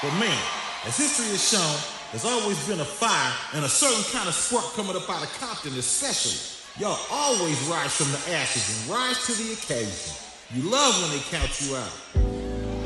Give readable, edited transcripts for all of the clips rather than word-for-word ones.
But man, as history has shown, there's always been a fire and a certain kind of spark coming up out of Compton especially. Y'all always rise from the ashes and rise to the occasion. You love when they count you out.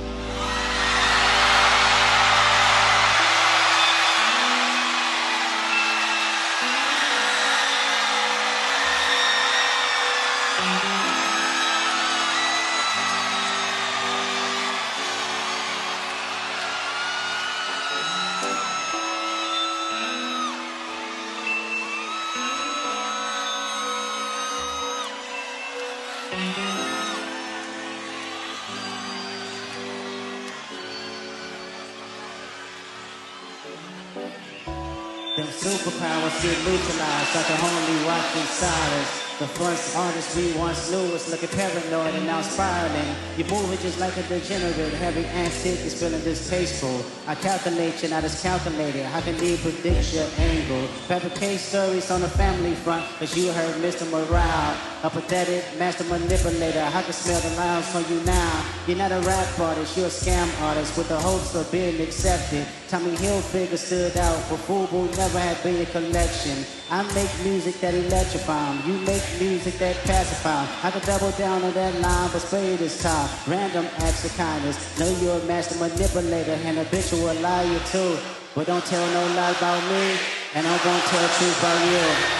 Them superpowers get neutralized like a homely watch inside us. The first artist we once knew was looking paranoid and now spiraling. You're moving just like a degenerate, heavy antique is feeling distasteful. I calculate you, not as calculated. How can you predict your angle? Fabricate stories on the family front, cause you heard Mr. Morale, a pathetic master manipulator. I can smell the lines from you now. You're not a rap artist, you're a scam artist with the hopes of being accepted. Tommy Hilfiger stood out, but FUBU never had been a collection. I make music that electrify, you make music that pacify. I can double down on that line, but spade is top. Random acts of kindness. Know you're a master manipulator and habitual liar too. But don't tell no lie about me, and I'm gonna tell the truth about you.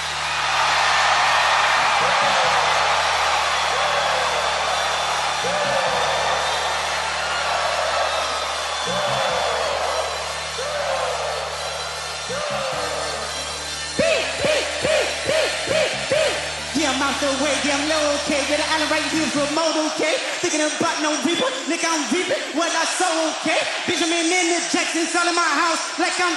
I'm out the way, yeah, I'm low, okay. Get an island right here for a motor, okay. Thinking about no reaper, nigga, I'm reaping what I sow, okay. Benjamin in the Jackson, all in my house like I'm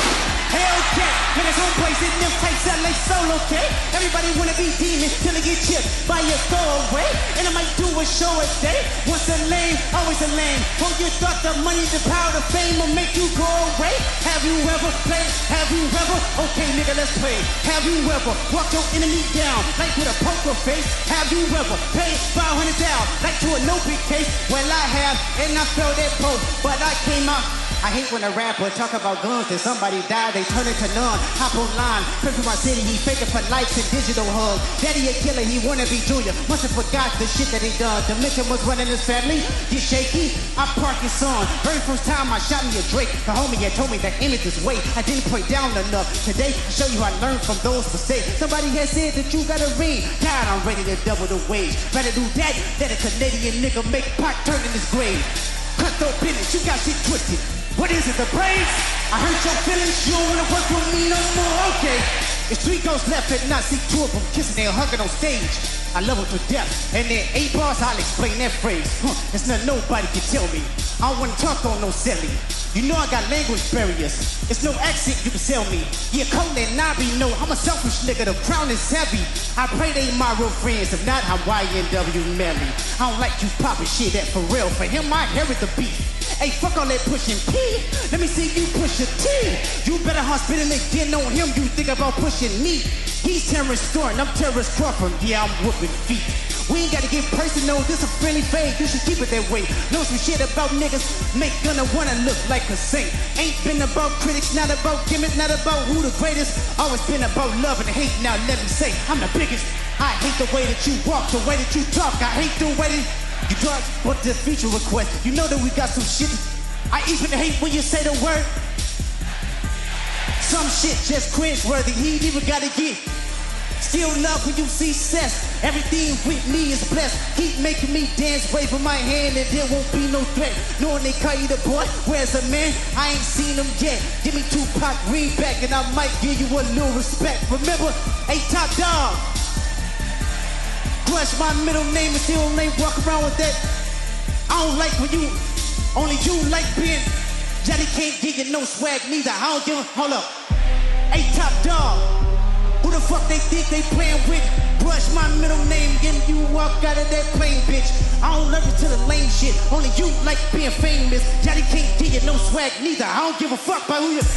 Hellcat. Man, it's home place in them types that like solo, okay. Everybody wanna be demon till they get chipped by your throwaway. And I might do a show a day. Once a lame, always a lame. Oh, you thought the money, the power, the fame will make you go away? Have you ever played? Have you ever? Okay, nigga, let's play. Have you ever walked your enemy down like with a poker face? Have you ever paid 500 down like to a no big case? Well, I have, and I felt that poke, but I came out. I hate when a rapper talk about guns and somebody died, they turn it to none. Hop online, pray for my city, he faking for likes and digital hugs. Daddy a killer, he wanna be Junior. Must have forgot the shit that he done. Dementia was running his family. Get shaky, I park his son. Very first time I shot me a Drake. The homie had told me that image is weight. I didn't pray down enough. Today, I show you I learned from those mistakes. Somebody has said that you gotta read. God, I'm ready to double the wage. Rather do that than a Canadian nigga make pot turn in his grave. Cutthroat business, you got shit twisted. What is it, the brains? I hurt your feelings, you don't wanna work with me no more, okay. It's 3 ghosts left at night, see 2 of them kissing and hugging on stage. I love them to death, and then 8 bars, I'll explain that phrase. It's nothing nobody can tell me. I don't wanna talk on no silly. You know I got language barriers. It's no accent you can sell me. Yeah, Cole and Nobby know I'm a selfish nigga, the crown is heavy. I pray they my real friends, if not, I'm YNW Melly. I don't like you popping shit that for real. For him, I inherit the beef. Hey, fuck all that pushing P. Let me see you push a T. You better hospital again on him. You think about pushing me. He's Terrence Thornton, I'm Terrence Crawford. Yeah, I'm whooping feet. We ain't gotta get personal, this a friendly fade. You should keep it that way. Know some shit about niggas, make gonna wanna look like a saint. Ain't been about critics, not about gimmicks, not about who the greatest. Always been about love and hate. Now let me say, I'm the biggest. I hate the way that you walk, the way that you talk. I hate the way that you talk. But this feature request, you know that we got some shit. I even hate when you say the word. Some shit just cringe-worthy, he ain't even gotta get. Still love when you see cess. Everything with me is blessed. Keep making me dance, waving my hand, and there won't be no threat. Knowing they call you the boy, where's a man? I ain't seen him yet. Give me Tupac, read back, and I might give you a little respect. Remember, hey, Top Dog. Crush my middle name and still ain't walk around with that. I don't like when you, only you like being. Johnny can't give you no swag neither. I don't give a, hold up. Hey, Top Dog. Who the fuck they think they playing with? Brush my middle name, then you walk out of that plane, bitch. I don't love you to the lame shit. Only you like being famous. Johnny can't give you no swag neither. I don't give a fuck about who you.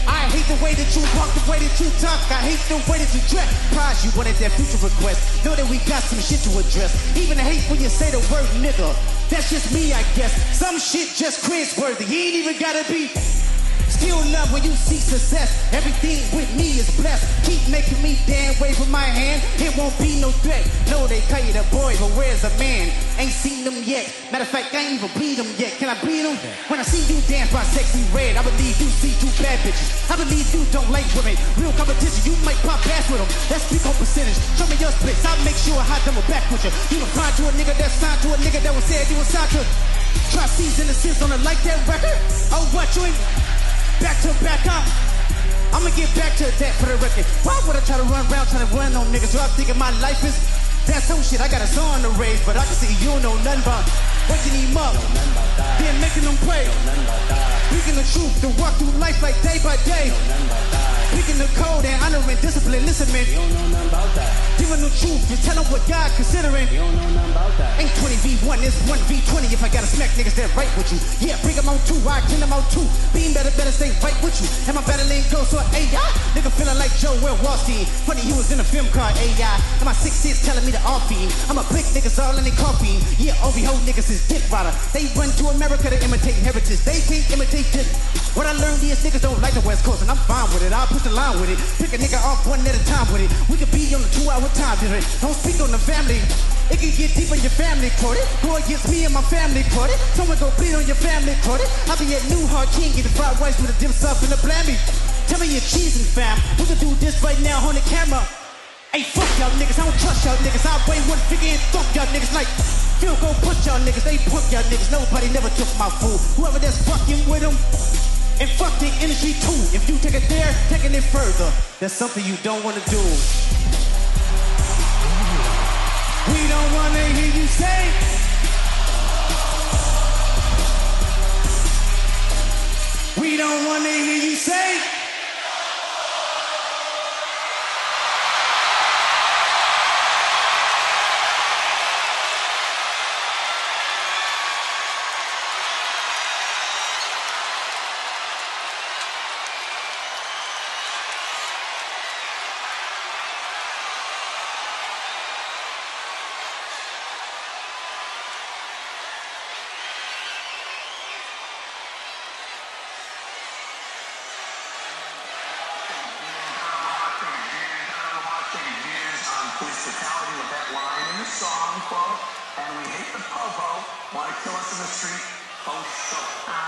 I hate the way that you walk, the way that you talk. I hate the way that you dress. Prize you wanted that future request. Know that we got some shit to address. Even I hate when you say the word nigga. That's just me, I guess. Some shit just cringe-worthy. You ain't even gotta be. Still love when you see success. Everything with me is blessed. Keep making me damn wave with my hand. It won't be no threat. No, they call you the boy, but where's a man? Ain't seen them yet. Matter of fact, I ain't even bleed them yet. Can I bleed them? When I see you dance by sexy red, I believe you see two bad bitches. I believe you don't like women. Real competition, you might pop ass with them. Let's speak on percentage. Show me your splits. I'll make sure I double back with you. You don't find to a nigga that signed to a nigga that was said you was signed to. Try season the sins on a like that record. Oh, what you ain't? Back to back up. I'ma get back to that for the record. Why would I try to run around trying to run on niggas? So I'm thinking my life is that some shit. I got a song to raise, but I can see you don't know nothing about waking him up, then making them pray. Speaking the truth to walk through life like day by day. Speaking the code and honoring discipline. Listen, man. You don't know nothing about that. Giving the truth, you tell them what God considering. You don't know nothing about that. Ain't 20v1, it's 1v20 if I gotta smack niggas that right with you. Yeah, bring them on two, I clean them out too. Being better stay right with you. And my battling goes so AI. Nigga feeling like Joel Wallstein. Funny, he was in a film called AI. And my 6'6" telling me to off beam. I'm a big niggas all in their coffee. Yeah, OVO niggas is dick rider. They run to America to imitate heritage. They can't imitate this. What I learned is niggas don't like the West Coast, and I'm fine with it. I'll push the line with it. Pick a nigga off one at a time with it. We could be on a 2-hour time period. Don't speak on the family. It can get deep in your family court. Go against me and my family court. Someone go bleed on your family court. I'll be at New Hard King, get the fried rice with a dim sum and a blammy. Tell me you're cheesing, fam. We can do this right now on the camera. Hey, fuck y'all niggas. I don't trust y'all niggas. I'll weigh one figure and fuck y'all niggas like. Feel go put y'all niggas. They punk y'all niggas. Nobody never took my food. Whoever that's fucking with them. And fuck the industry too. If you take it there, taking it further. That's something you don't want to do. We don't want to hear you say. We don't want to hear you say. With that line in the song, quote, and we hate the popo, want to kill us in the street, post show.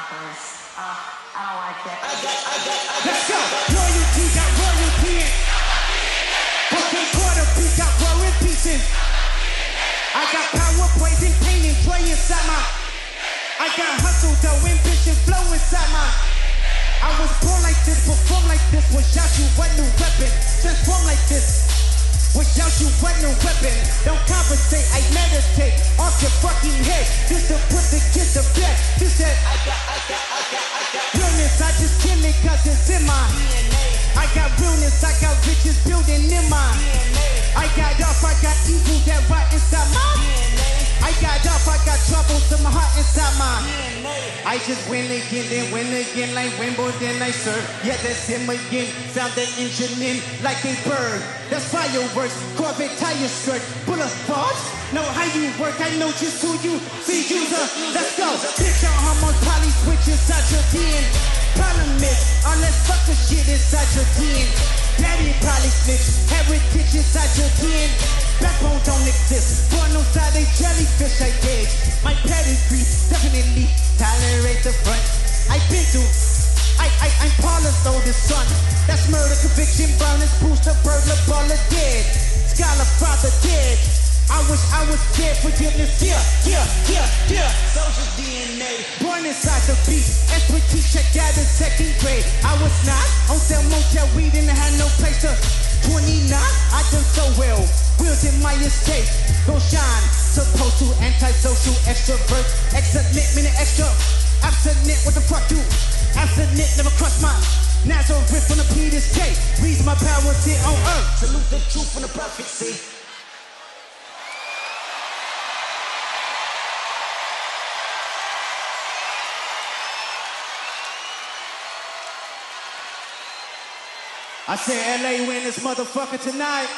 I don't like that. Let's go! Royalty got royalty in. Broken quarter piece got war and peace in. I got power, praising, pain, and joy inside my. I got hustle, though, ambition, flow inside my. I was born like this, perform like this, without you, what new weapon? Transform like this. Without you, what no weapon? Don't conversate, I meditate off your fucking head. Just to put the kids to bed. Just that I got realness, I just kill it cause it's in my DNA. I got realness, I got riches building in my DNA. I got off, I got evil that right inside my DNA. I got off, I got troubles in my heart inside my DNA. I just win again, then win again, like Wimbledon, I serve. Yeah, that's him again. Sound the engine in like a bird. That's fireworks, Corvette tire skirt, boulevards. Know how you work, I know just who you see, user. Let's go. Bitch, your hormones probably switch inside your DNA. Problem is, all that fucker shit inside your DNA. Daddy probably snitch, heritage inside your DNA. Backbone don't exist. Born on side a jellyfish I gauge. My pedigree definitely tolerate the front. I've been through. I'm Paula's oldest son. That's murder, conviction, violence, booster, burglar, baller dead. Scholar, father dead. I wish I was dead. Forgiveness, yeah. Soldier's DNA. Born inside the beast. Expertise checked out in second grade. I was not on sale motel weed and I had no place to. 29, I done so well. Wheels in my estate, go shine. Supposed to antisocial extrovert. Excellent, meaning extra. Abstinent, what the fuck you? Abstinent, never cross my Nazareth from the Peter's K. Reason my powers here on earth. Salute the truth from the prophecy. I said LA win this motherfucker tonight.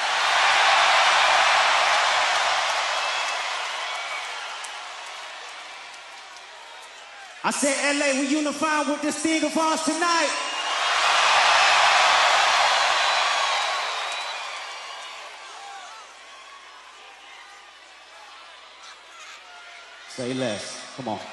I said LA, we unifying with this thing of ours tonight. Say less. Come on.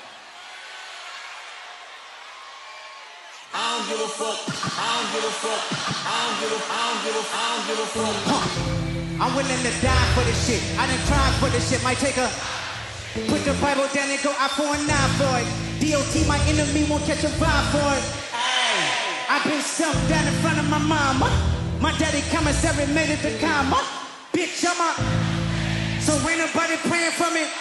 I don't give a fuck. I don't give a fuck. I don't give a fuck. I'm willing to die for this shit. I done tried for this shit. Might take a put the Bible down and go out for a 9 for it. DOT, my enemy, won't catch a vibe for it. I've been stumped down in front of my mama. My daddy commissary made it to comma. Bitch, I'm up. So ain't nobody praying for me.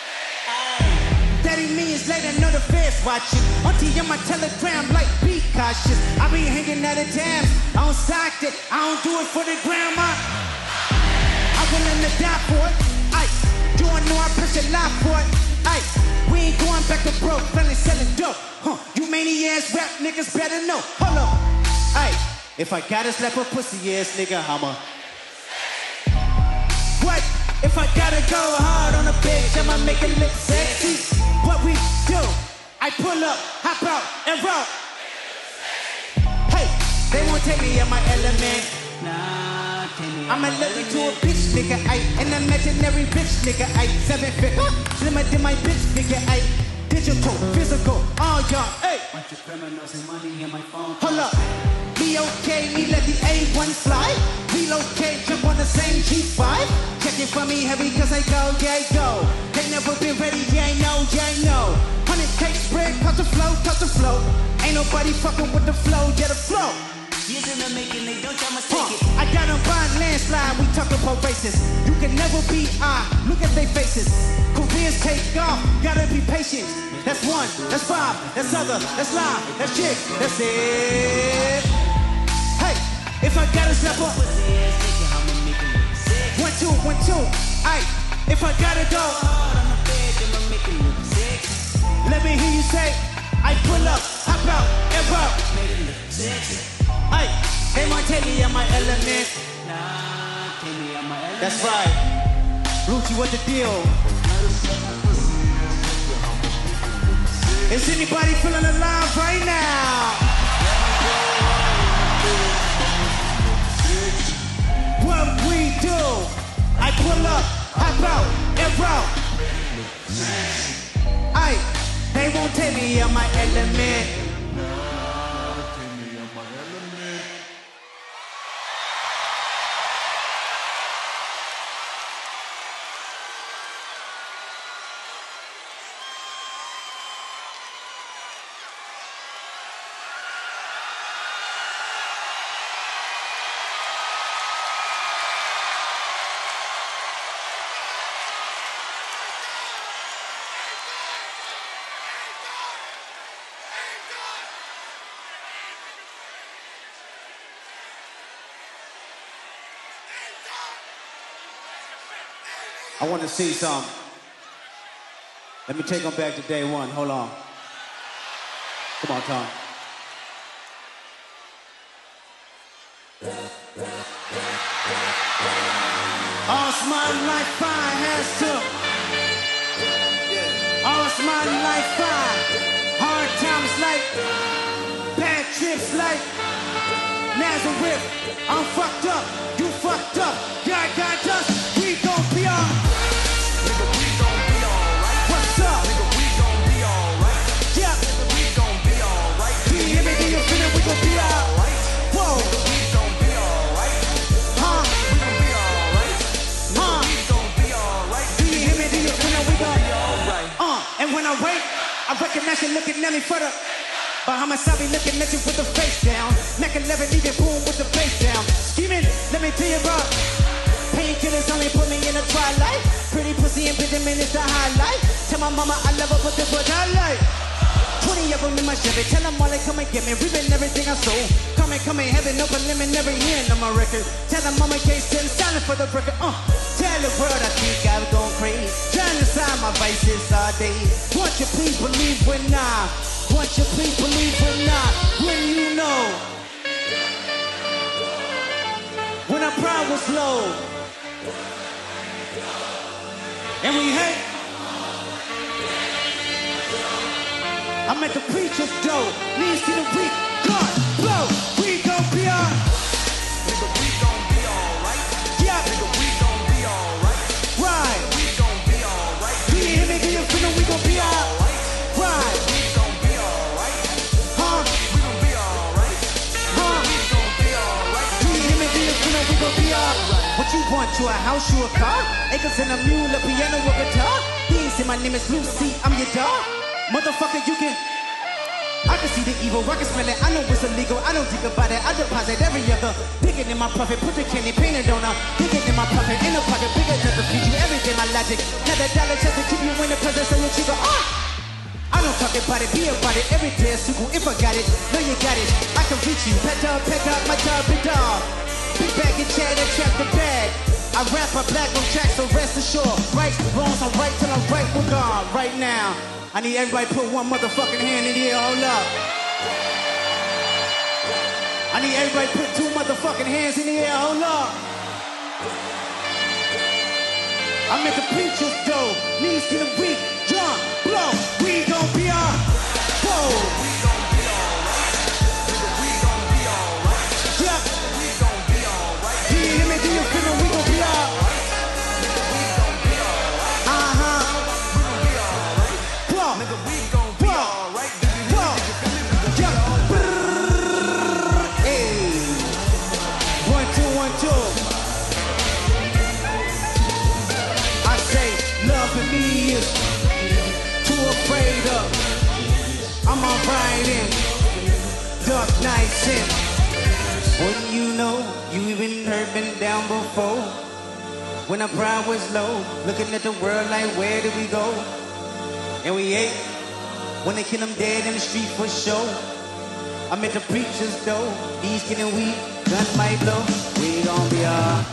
30 minutes later, know the feds watching. Auntie on my telegram, like, be cautious. I be hanging out of jams. I don't stock it. I don't do it for the grandma. I'm willing to die for it. Aye, you don't know I press your life for it. Aye, we ain't going back to broke, fellas selling dope. You many-ass rap niggas better know. Hold up. Aye, if I gotta slap a pussy-ass nigga, I'ma. What? If I gotta go hard on a bitch, I'ma make it look sexy. What we do, I pull up, hop out, and roll. Hey, they won't take me in my element. Nah, I'm allergic to a bitch nigga, ayy. An imaginary bitch nigga, ayy. 7 figure, slimmer than my bitch nigga, ayy. Digital, physical, all y'all, ayy. Bunch of criminals and money in my phone. Hold up, be okay, me let the A1 fly. Relocate, jump on the same G5. Check it for me heavy, cause I go, yeah, go. They never been ready, yeah, no, yeah, no. 100K spread, touch the flow. Ain't nobody fucking with the flow, yeah, the flow. Years in the making, they don't try to mistake it. I got them buying landslide, we talk about races. You can never be look at their faces. Careers take off, gotta be patient. That's 1, that's 5, that's other, that's live, that's chick, that's it. Hey, if I gotta slap up, 1, 2, 1, 2. Aye, if I gotta go, let me hear you say, I pull up, hop out, and roll. Aye, they might take me in my element. That's right. Lucci, what the deal? Is anybody feeling alive right now? What we do, I pull up, hop out, and roll. Aye, they won't take me in my element. I want to see some. Let me take them back to day 1. Hold on. Come on, Tom. All's my life I has to. All's my life I. Hard times like. Bad trips like. Nazareth. I'm fucked up. You fucked up. God got us. We gon' be all. Nigga, we gon' be alright. What's up? Nigga, we gon' be alright. Yeah. Nigga, we gon' be alright. Do you hear me? Do you feel it? We gon' be alright. Whoa. Nigga, we gon' be alright. Huh? We gon' be alright. Huh? We gon' be alright. Do you hear me? Do you feel it? We gon' be alright. And when I wait, I recognize you looking at me for the Bahamas, I be looking at you with the face down. Mac 11, leave it boom with the face down. Scheming, let me tell you about painkillers only put me in a twilight. Pretty pussy and Benjamin is the highlight. Tell my mama I love her, but this what I like. 20 of them in my Chevy, tell them all they come and get me. Reaping everything I sold. Come in heaven, no preliminary hearing on my record. Tell them mama can't stand silent for the record. Tell the world I think I've gone crazy. Trying to sign my vices all day. Won't you please believe when won't you please believe when when you know was low. And we hate. I'm at the preacher's door. Knees to the weak. God, blow. We gon' be on. Nigga, we gon' be alright. Yeah. Nigga, we gon' be alright. Right. We gon' be alright. Do you hear me? Do you feel me? We gon' be alright. Right. We gon' be alright. Huh? We gon' be alright. Huh? We gon' be alright. Do you hear me? Do you feel me? We gon' be alright. What you want? You a house? You a car? Acres and a mule, a piano, a guitar? He ain't say my name is Lucy. I'm your dog. Motherfucker, you can. I can see the evil, I can smell it, I know it's illegal, I don't think about it, I deposit every other digging in my profit, put the candy painted on her, digging in my profit, in the pocket, bigger than the feed you everything, my logic, now the dollar just to keep you in the presence of your chico, I don't talk about it, be about it, every day a sequel, if I got it, know you got it, I can reach you, pet up, my dog, big dog, big bag and cheddar, trap the bag, I rap, I black on track, so rest assured, right, wrongs, I'm right till I'm right with God, right now. I need everybody put one motherfucking hand in the air, hold up. I need everybody put two motherfucking hands in the air, hold up. I'm at the preacher's door, knees to the weak, jump, blow, we gon' be on. Whoa. We gon' be alright. Nigga, we gon' be alright. Yeah. We gon' be alright. Do you hear me? Do you feel me? We gon' be on. Nigga, we gon' be alright. Uh-huh. We gon' be alright. Whoa. Nigga, we gon' be alright. Do you hear me? Do you feel me? We gon' be Yeah. alright. Hey. 1, 2, 1, 2. I say loving me is too afraid of. I'm alright in dark nights in. Wouldn't you know you even heard been down before? When our pride was low, looking at the world like where did we go? And we ate when they kill them dead in the street for show. I'm at the preacher's door, he's getting weak, gun might blow. We gon' be alright.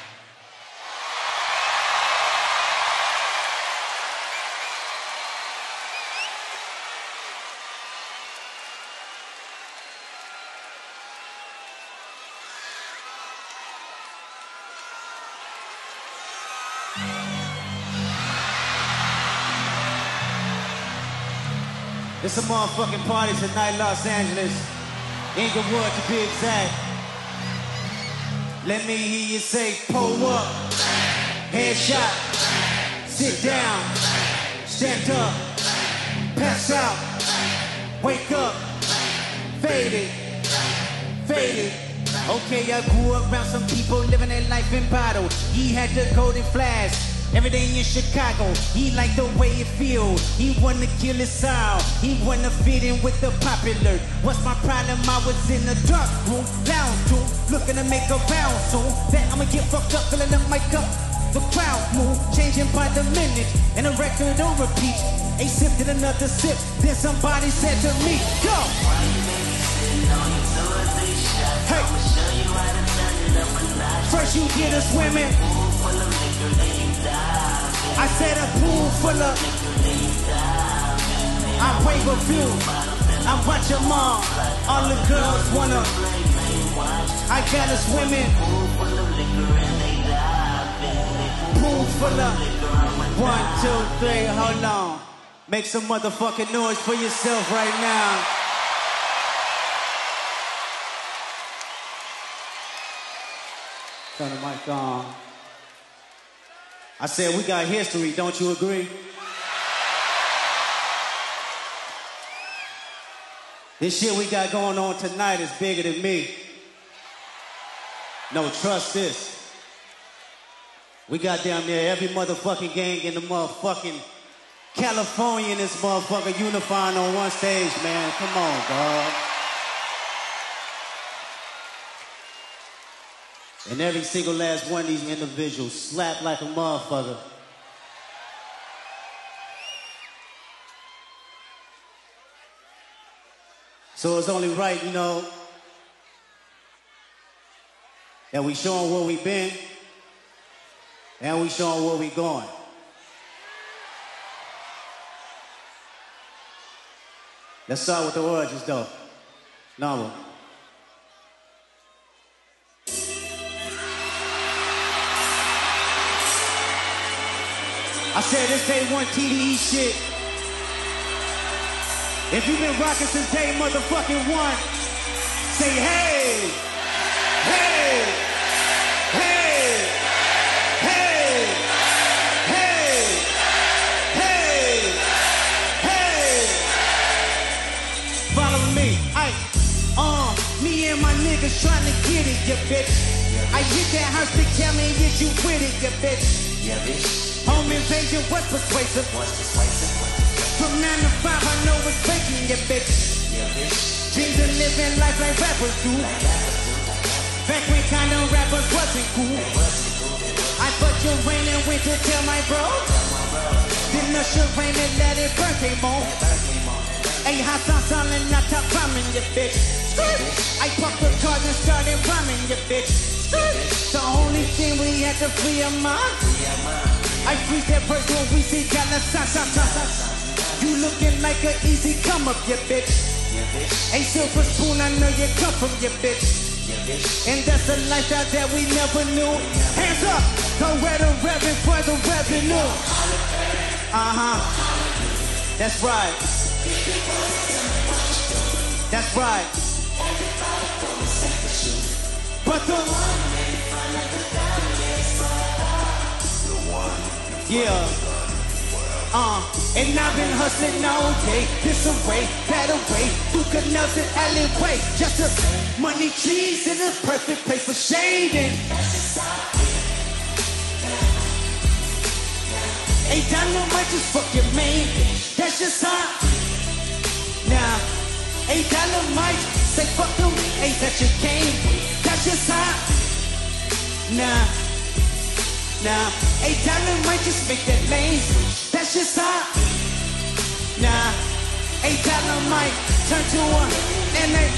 It's a motherfucking party tonight, Los Angeles. Inglewood to be exact. Let me hear you say, pull up, headshot, sit down, stand up, pass out, wake up, faded, faded. Okay, I grew up around some people living their life in bottle. He had the golden flash. Every day in Chicago, he liked the way it feels. He wanna kill his sound. He wanna fit in with the popular. What's my problem? I was in the dark room, lounge room, looking to make a round soon. That I'ma get fucked up, filling up my cup. The crowd move, changing by the minute, and the record don't repeat. A sip to another sip, then somebody said to me, go. Hey. First you get us women. I said a pool full of. I pray for you. I watch them all the girls wanna. I got us women. Pool full of. 1, 2, 3, hold on. Make some motherfucking noise for yourself right now. Turn the mic on. I said we got history, don't you agree? This shit we got going on tonight is bigger than me. No, trust this. We got down there every motherfucking gang in the motherfucking California in this motherfucker unifying on one stage, man. Come on, dog. And every single last one of these individuals slapped like a motherfucker. So it's only right, you know, that we show them where we been and we show them where we going. Let's start with the origins, though. Number. I said this day one TDE shit. If you've been rocking since day motherfucking one, say hey, hey, hey, hey, hey, hey, hey. Follow me, me and my niggas trying to get it, you bitch. I hit that house to tell me is you with it, you bitch. Yeah, bitch. Home invasion was persuasive. From 9 to 5, I know it's faking, you bitch. Yeah, bitch. Dreams of living life like rappers do. Back when kind of rappers wasn't cool. I fucked your rain and went to tell my bro. Then Usher Raymond let it burn came on. Hey, hot sauce on and not top rhyming, you bitch. I popped the cards and started rhyming, you bitch. The only thing we had to free our mind. I freeze that verse when we see Gala sa. You looking like an easy come up, you bitch. A silver spoon, I know you come from, you bitch. And that's a lifestyle that we never knew. Hands up, go where the reverend for the revenue. That's right. That's right. But and I've been hustling all day, this away, that away, through canals and alleyway, just a money trees in a perfect place for shading. $8 might just fuck your man, that's just hot. Now, $8 might say fuck them, ain't that your game, that's just hot. Now, $8 might just make that lane, that's just hot. Now, $8 might turn to one, and they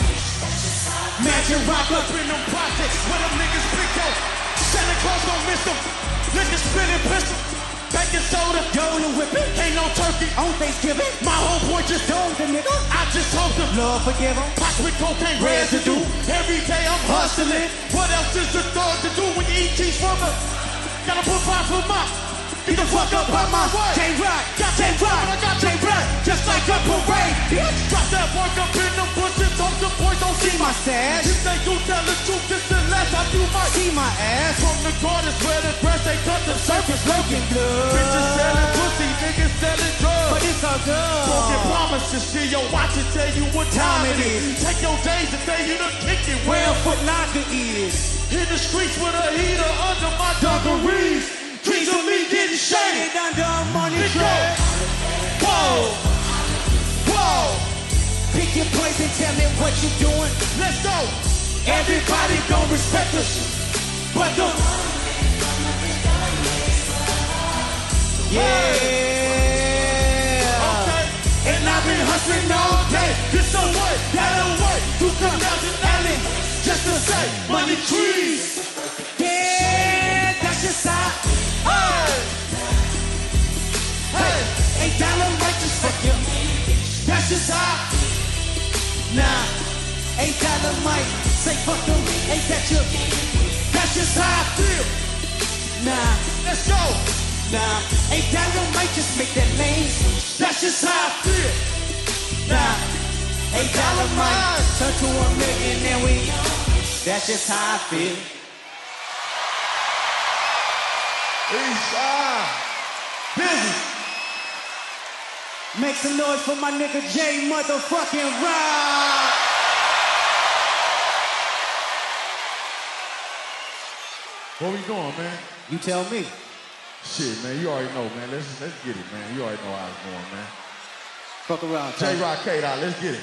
Magic rock up in them projects where them niggas pick up. Santa Claus don't miss them. Niggas spinning pistol. Baking soda, Yola whipping, ain't no turkey on Thanksgiving. My homeboy just told the nigga, I just hope him. Lord forgive him. Pots with cocaine residue. Every day I'm hustling. What else is the thug to do when you eat cheese from her? Gotta put five for my. Get the fuck up out my way. J-Rock, got J-Rock, I got J-Rock, just like a parade. Drop that work up in them bushes, hope the boys don't see my stash. If they do tell the truth, this the last time you might see my ass. From the gardens where the grass they cut the surface looking good. Bitches selling pussy, niggas selling drugs. But it's all good. Broken promises, see your watch and tell you what time it is. Take your days and day you done kick it where Foot Locker is. In the streets with a heater under my dungarees. Dreams of me getting shaded under a money track. Whoa, whoa. Pick your place and tell me what you doing. Let's go. Everybody gon' respect us, but the okay. And I've been hustling all day. This away, that away, through canals and alleys, just to say money trees. Yeah, that's just how. Hey, $8 might just fuck you. That's just how. Nah, $8 might say fuck them. Ain't that you? That's just how I feel. Nah, let's go. Nah, $8 might just make that lane. That's just how I feel. Nah, $8 might turn to $1 million and we. That's just how I feel. Busy. Make some noise for my nigga J motherfucking Rock. What we doing, man? You tell me. Shit, man, you already know, man. Let's get it, man. You already know how it's going, man. Fuck around. J-Rock K-Dot, let's get it.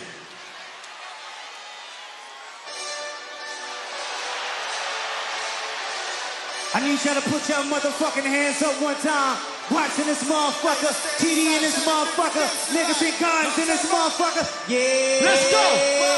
I need y'all to put your motherfucking hands up one time. Watching this motherfucker, TD in this motherfucker, niggas and guns in this motherfucker. Yeah. Let's go.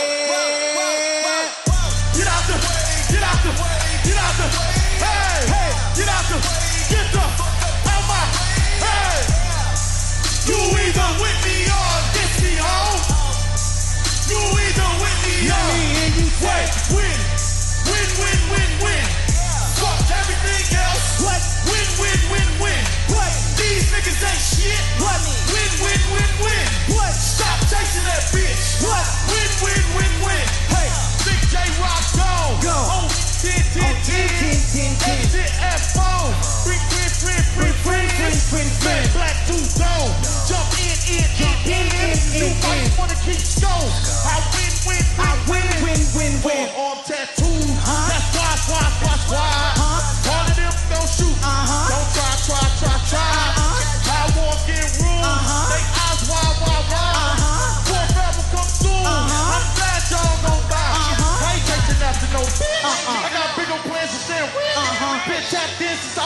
Get out the way. Get out the way. Get out the way. Hey. Hey. Get out the way. Get the out my. Hey. You either with me or against me, ho. You either with me or and you say win. Win, win, win, win. Fuck everything else. What? Win, win, win, win. What? DA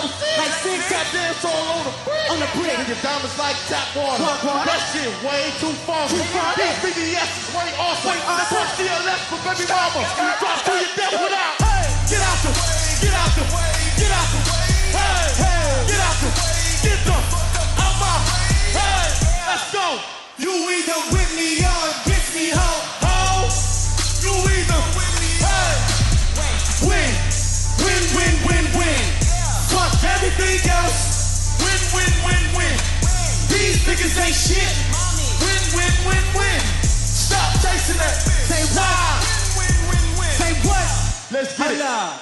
never seen Like six tap dance all on the brick. On the brick. And your diamonds like tap water. Tap water. That shit way too funky. Too funky. These BBS is way awesome. Way awesome. Push CLS for baby mama. Drop to your death without. Hey, get out the way. Get out the way. Get out the way. Hey, hey, get out the way. Get the out my. Hey, let's go. You either with me or against me, ho. Ho, you either with me. Hey, Win, win, win, win, win. Fuck everything else. win, win, win, win. These niggas ain't shit. Win, win, win, win. Stop chasing that. Say what? Win, win, win. Say what? Let's get it. Holla.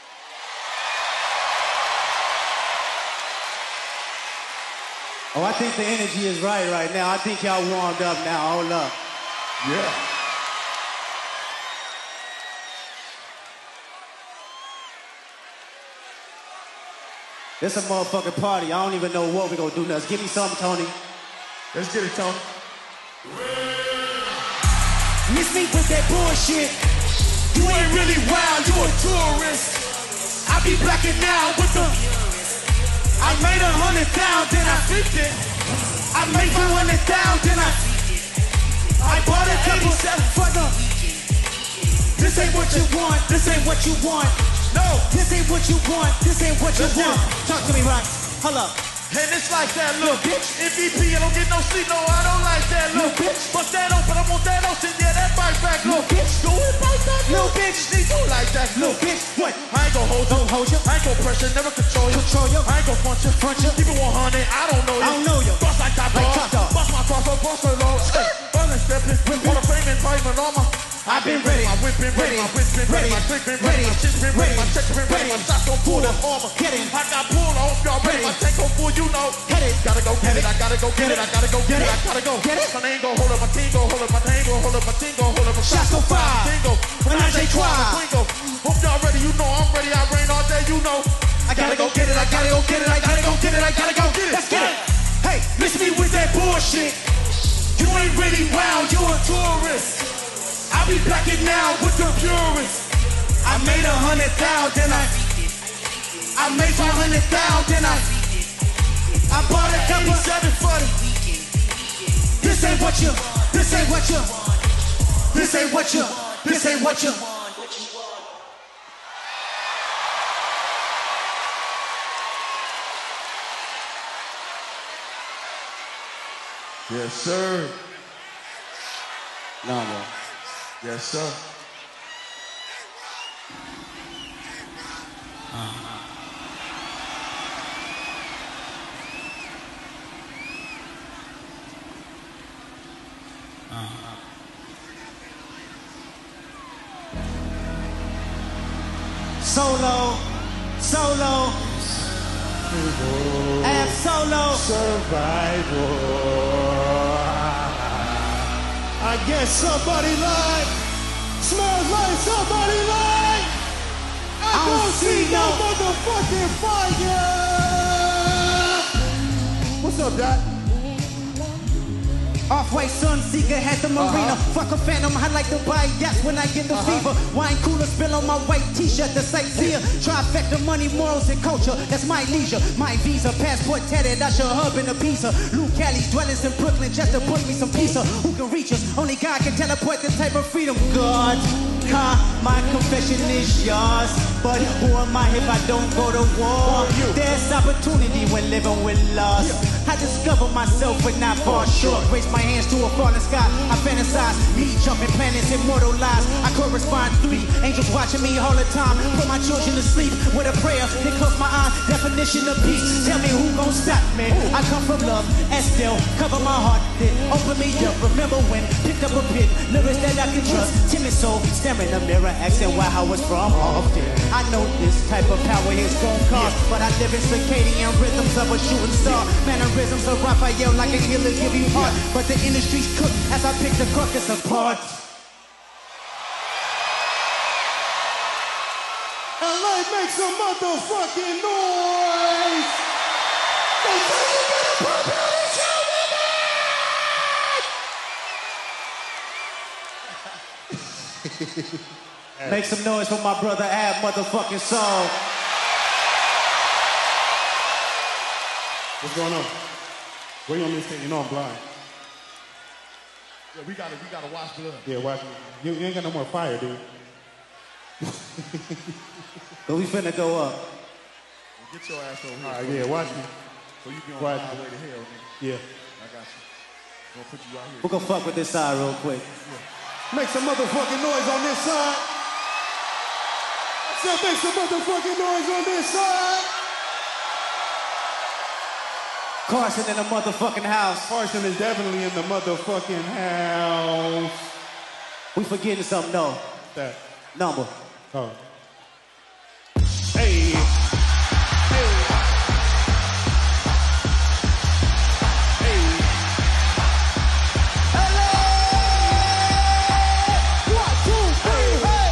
Oh, I think the energy is right now. I think y'all warmed up now. Hold up. Yeah. This a motherfucking party. I don't even know what we gonna do next. Give me something, Tony. Let's get it, Tony. Miss me with that bullshit. You ain't really wild, you a tourist. I be blacking out with the. I made 100,000, then I flipped it. I made 500,000, then I bought a 87 for the. This ain't what you want, this ain't what you want. No. This ain't what you want, this ain't what you Let's get want. it. Talk to me, right? Hold up. And it's like that, look, Bitch. MVP, I don't get no sleep, no, I don't like that, look, Little bitch. Bust that open, I want that ocean, yeah, that bite back, look, Little bitch. do it like that, Little look, bitch. need you like that, Little look, bitch, what? I ain't gon' hold you, Don't hold you. I ain't gon' pressure, never control you, Control you. I ain't gon' front you, keep it 100, I don't know you, I don't know you. Bust like top Like dog, top dog. bust my crossover, bust her low, bust and stepping, all the fame and fighting on my. I've been ready, My whip been ready, my whip been ready, my click been ready, my shit been ready, my check been ready, my shots gon' pull the armor. Get it. I got pulled, I hope y'all ready. My tank gon' full, you know. Get it. Gotta go get it, I gotta go get it, I gotta go get it, I gotta go. Get it. My name gon' hold up, my team gon' hold up, my name gon' hold up, my team gon' hold up, my Shots gon' fly. Tingo. When I say try, my queen go. Hope y'all ready, you know I'm ready, I rain all day, you know. I gotta go get it, I gotta go get it, I gotta go get it, I gotta go get it. Let's get it. Hey, miss me with that bullshit. You ain't really wild, you a tourist. I be blacking now with the purists. I made 100,000, I made 500,000, I bought a 87 for the. This ain't what you, this ain't what you, this ain't what you, this ain't what you. Yes, sir. No, no. Yes, sir. Solo, solo, ab solo. Survival. I guess somebody like, smells like somebody like, I don't see no motherfucking fire. What's up, Dad? Off-white sun seeker had the marina. Fuck a phantom, I like to buy yachts when I get the fever. Wine cooler spill on my white t-shirt, the sightseer. Trifecta, money, morals, and culture. That's my leisure. My visa, passport tatted, I should hub in a pizza. Lou Cali, dwellings in Brooklyn, just to put me some pizza. Who can reach us? Only God can teleport this type of freedom. God, my confession is yours. But who am I if I don't go to war? There's opportunity when living with loss. I discover myself but not far short. Raise my hands to a falling sky. I fantasize, me jumping planets, immortalized. I correspond 3 angels watching me all the time. Put my children to sleep with a prayer. Then close my eyes, definition of peace. Tell me who gon' stop me? I come from love, Estelle. Cover my heart, then open me up. Remember when picked up a pit, lyrics that I can trust. Timid soul, staring in the mirror, asking why I was from often. I know this type of power is gon' cost, but I live in circadian rhythms of a shooting star. Mannerisms of Raphael like a killer give you heart, but the industry's cooked as I pick the carcass apart. LA, make some motherfucking noise! They say you gotta pump out the show Make some noise for my brother Ab motherfucking song. What's going on? Where you on this thing? You know I'm blind. Yeah, we gotta wash blood. Yeah, watch me. You ain't got no more fire, dude. But we finna go up. Get your ass over here. All right, yeah, watch me. So you be on Watch the me. highway to hell, nigga. Yeah. I got you. Gonna put you out here. We're gonna fuck with this side real quick. Make some motherfucking noise on this side. I said make some motherfucking noise on this side. Carson in the motherfucking house. Carson is definitely in the motherfucking house. We forgetting something though. That. Number. Oh. Hey. Hey. Hey. Hello! 1, 2, 3, hey!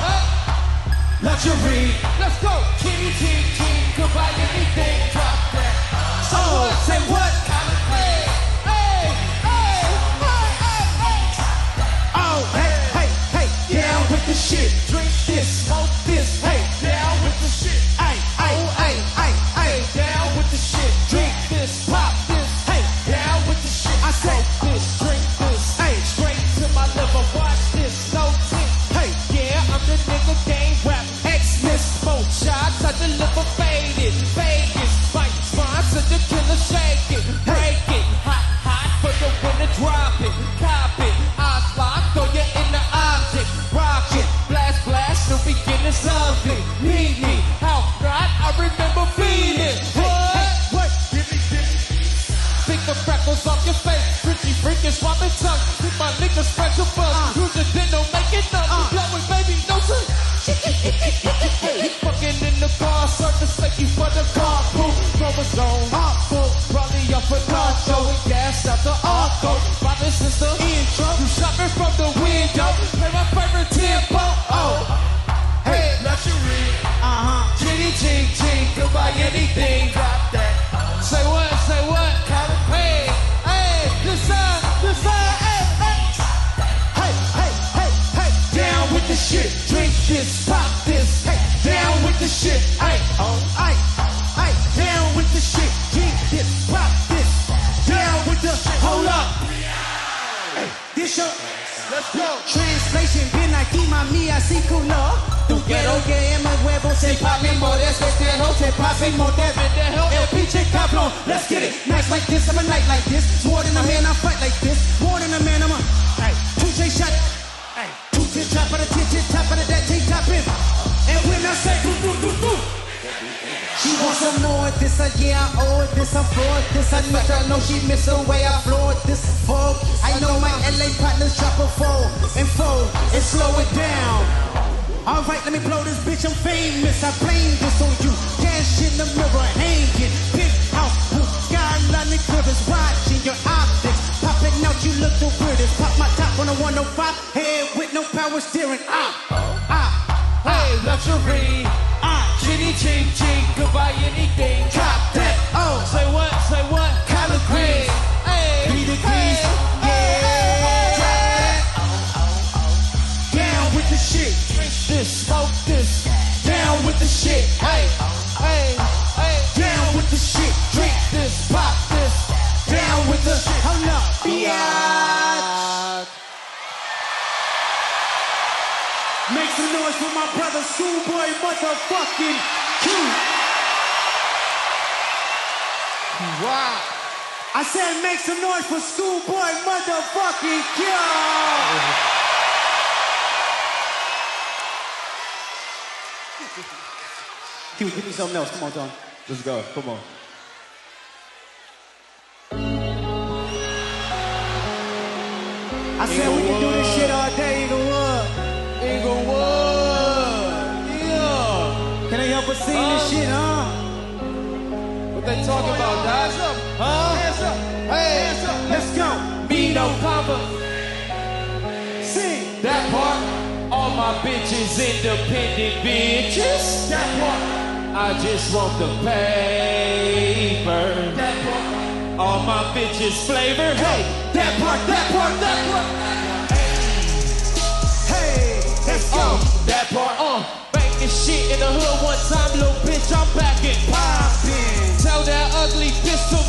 Oh! Luxury. Let's go. King, king, king. Could buy anything. Drop that. Oh, say what? Hey, hey, hey, hey, hey. Oh, hey, hey, hey. Down with the shit. Drink this, smoke this. Hey, down with the shit. Ay, ay, ay, ay, ay. Down with the shit. Drink this, pop this. Hey, down with the shit. I say this, drink this. Hey, straight to my liver. Watch this, no tint. Hey, yeah, I'm the nigga game rap. X-Miss, smoke shots. I deliver faded. Vegas, fight, sponsor the killer. Shake it, break it. Hot, hot for the winner. Drop it, cop it. Eyes locked, throw you in the object. Rock it, blast, blast. The beginners of it. Need me, how not? I remember feeling. What? Give me. Pick the freckles off your face. Richie freaking swapping tongue. With my niggas spread the buzz. Use it, then don't make it none. Blowing baby, no son. Fucking in the car, surface like you for the carpool. Chromosome, full, probably up a car show. Gas out the auto. My sister intro. You shot me from the window. Play my favorite tempo. Oh, hey, luxury. Chitty ching ching, could buy anything. Drop that. Say what? Say what? Hey, hey, this side, hey, hey. Hey, hey, hey, hey. Down with the shit. Drink this, pop this. Hey, down with the shit. Hey, oh, ay, ay. Down with the shit. Drink this, pop this. Down with the hold up. Hey, this your. Let's go. Translation, bien aquí, mami, así culo. Tu quiero que me huevo se papi modes, festejo, se papi modes, pendejo, el pinche cabrón. Let's get it. Nights like this, I'm a night like this. More than a man, I fight like this. More than a man, I'm a. Hey, 2J shot. Hey, 2 top of the tip, top of the that T-top in. And when I say boo, boo, boo, boo. She wants some more of this, yeah, I owe it, this, I'm floored, this, I know she miss the way I floored this, folk. I know my LA partners drop a fold and slow it down. Alright, let me blow this bitch, I'm famous, I blame this on you. Cash in the mirror, hanging, big house, blue skyline, the cribbers, watching your optics. Popping out, you look the weirdest. Pop my top on a 105, head with no power steering. Hey, luxury. Chitty ching ching, could buy anything. Drop that. Oh, say what? Say what? Calibri. Hey, be the keys. Yeah. Drop that. Down with the shit. Drink this, smoke this. Down with the shit. Hey, hey, hey. Down with the shit. Drink this, pop this. Down with the. Hold up, biatch. Make some noise for my brother, Schoolboy motherfucking Q. Wow. I said make some noise for Schoolboy motherfucking Q. Q, give me something else. Come on, John. Let's go. Come on. I said we can do this shit all day, Inglewood. Yeah. Can I help us sing this shit, huh? What they talking about, guys? Huh? Hands up. Hey, Hands up. Let's go. me no comma. Sing. That part. All my bitches independent bitches. That part. I just want the paper. That part. All my bitches flavor. Hey, That part. That part. That part. Hey. Let's go. that part. Banging shit in the hood one time, little bitch. I'm back and poppin'. Tell that ugly pistol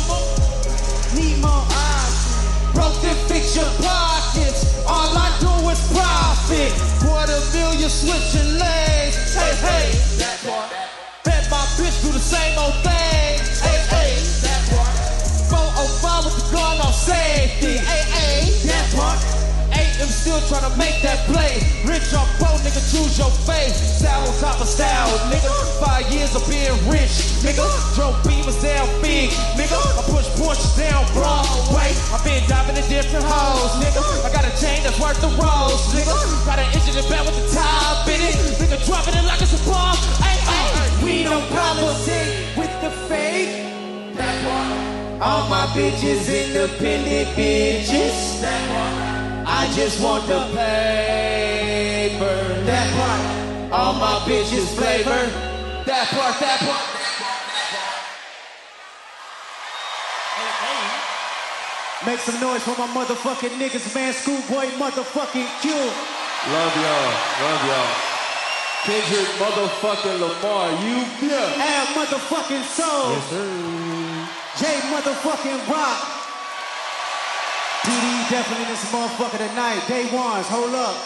shit. $250,000 switching lanes. Hey, hey, that part. Bet my bitch do the same old thing. Hey, hey, that part. 405 with the gun on safety. Hey, hey, that part. I'm still trying to make that play. Rich or poor, nigga, choose your fate. Style on top of style, nigga. 5 years of being rich, nigga. Drove Beamers down big, nigga. I push Porsches down Broadway. I've been diving in different holes, nigga. I got a chain that's worth the rolls, nigga. Got an engine in back with the top in it. Nigga, dropping it like it's a bomb. Ay, ay. We don't politic with the fake. That part. All my bitches independent bitches. That part. I just want the paper. That part. All my bitches flavor. That part, that part. Make some noise for my motherfucking niggas, man. Schoolboy motherfucking Q. Love y'all. Kendrick motherfucking Lamar, you yeah. Add motherfucking Soul. Yes, sir. J motherfucking Rock. PD definitely this motherfucker tonight. Day ones, hold up.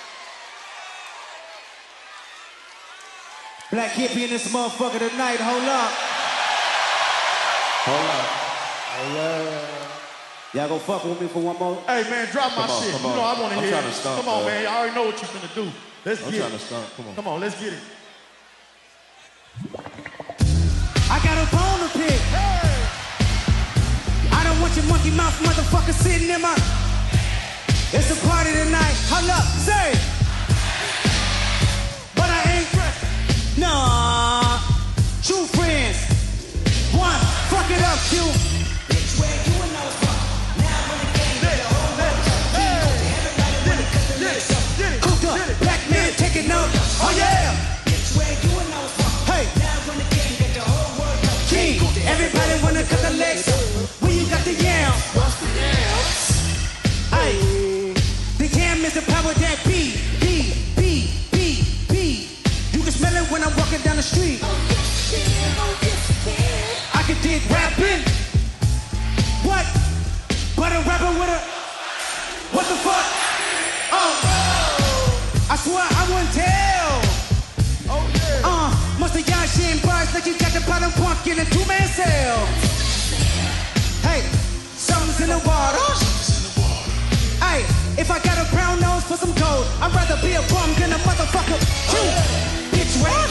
Black Hippie in this motherfucker tonight, hold up. Hold up. Y'all go fuck with me for one more? Hey man, drop my shit. You know I want to hear trying it. to stomp, Come on, bro. man. I already know what you finna do. Let's I'm get trying it. to stomp. Come on. Come on, let's get it. I got a bone to pick. Hey! I don't want your monkey mouth motherfucker sitting in my... It's a party tonight. Hold up, say. But I ain't... Nah. True friends. One, fuck it up, Q. Cooked up, black man taking notes. Oh yeah. Hey. King, everybody wanna cut the legs up. When you got the yam. Hey. The yam is the power that beat. You can smell it when I'm walking down the street. I can dig rapping. What? But a rapper with a... What the fuck? I swear I wouldn't tell. Oh yeah. Most of y'all shitting bars like you got the bottom punk in a two-man cell. Hey, something's in the water. Hey, if I got a brown nose for some gold, I'd rather be a bum than a motherfucker. Bitch, what?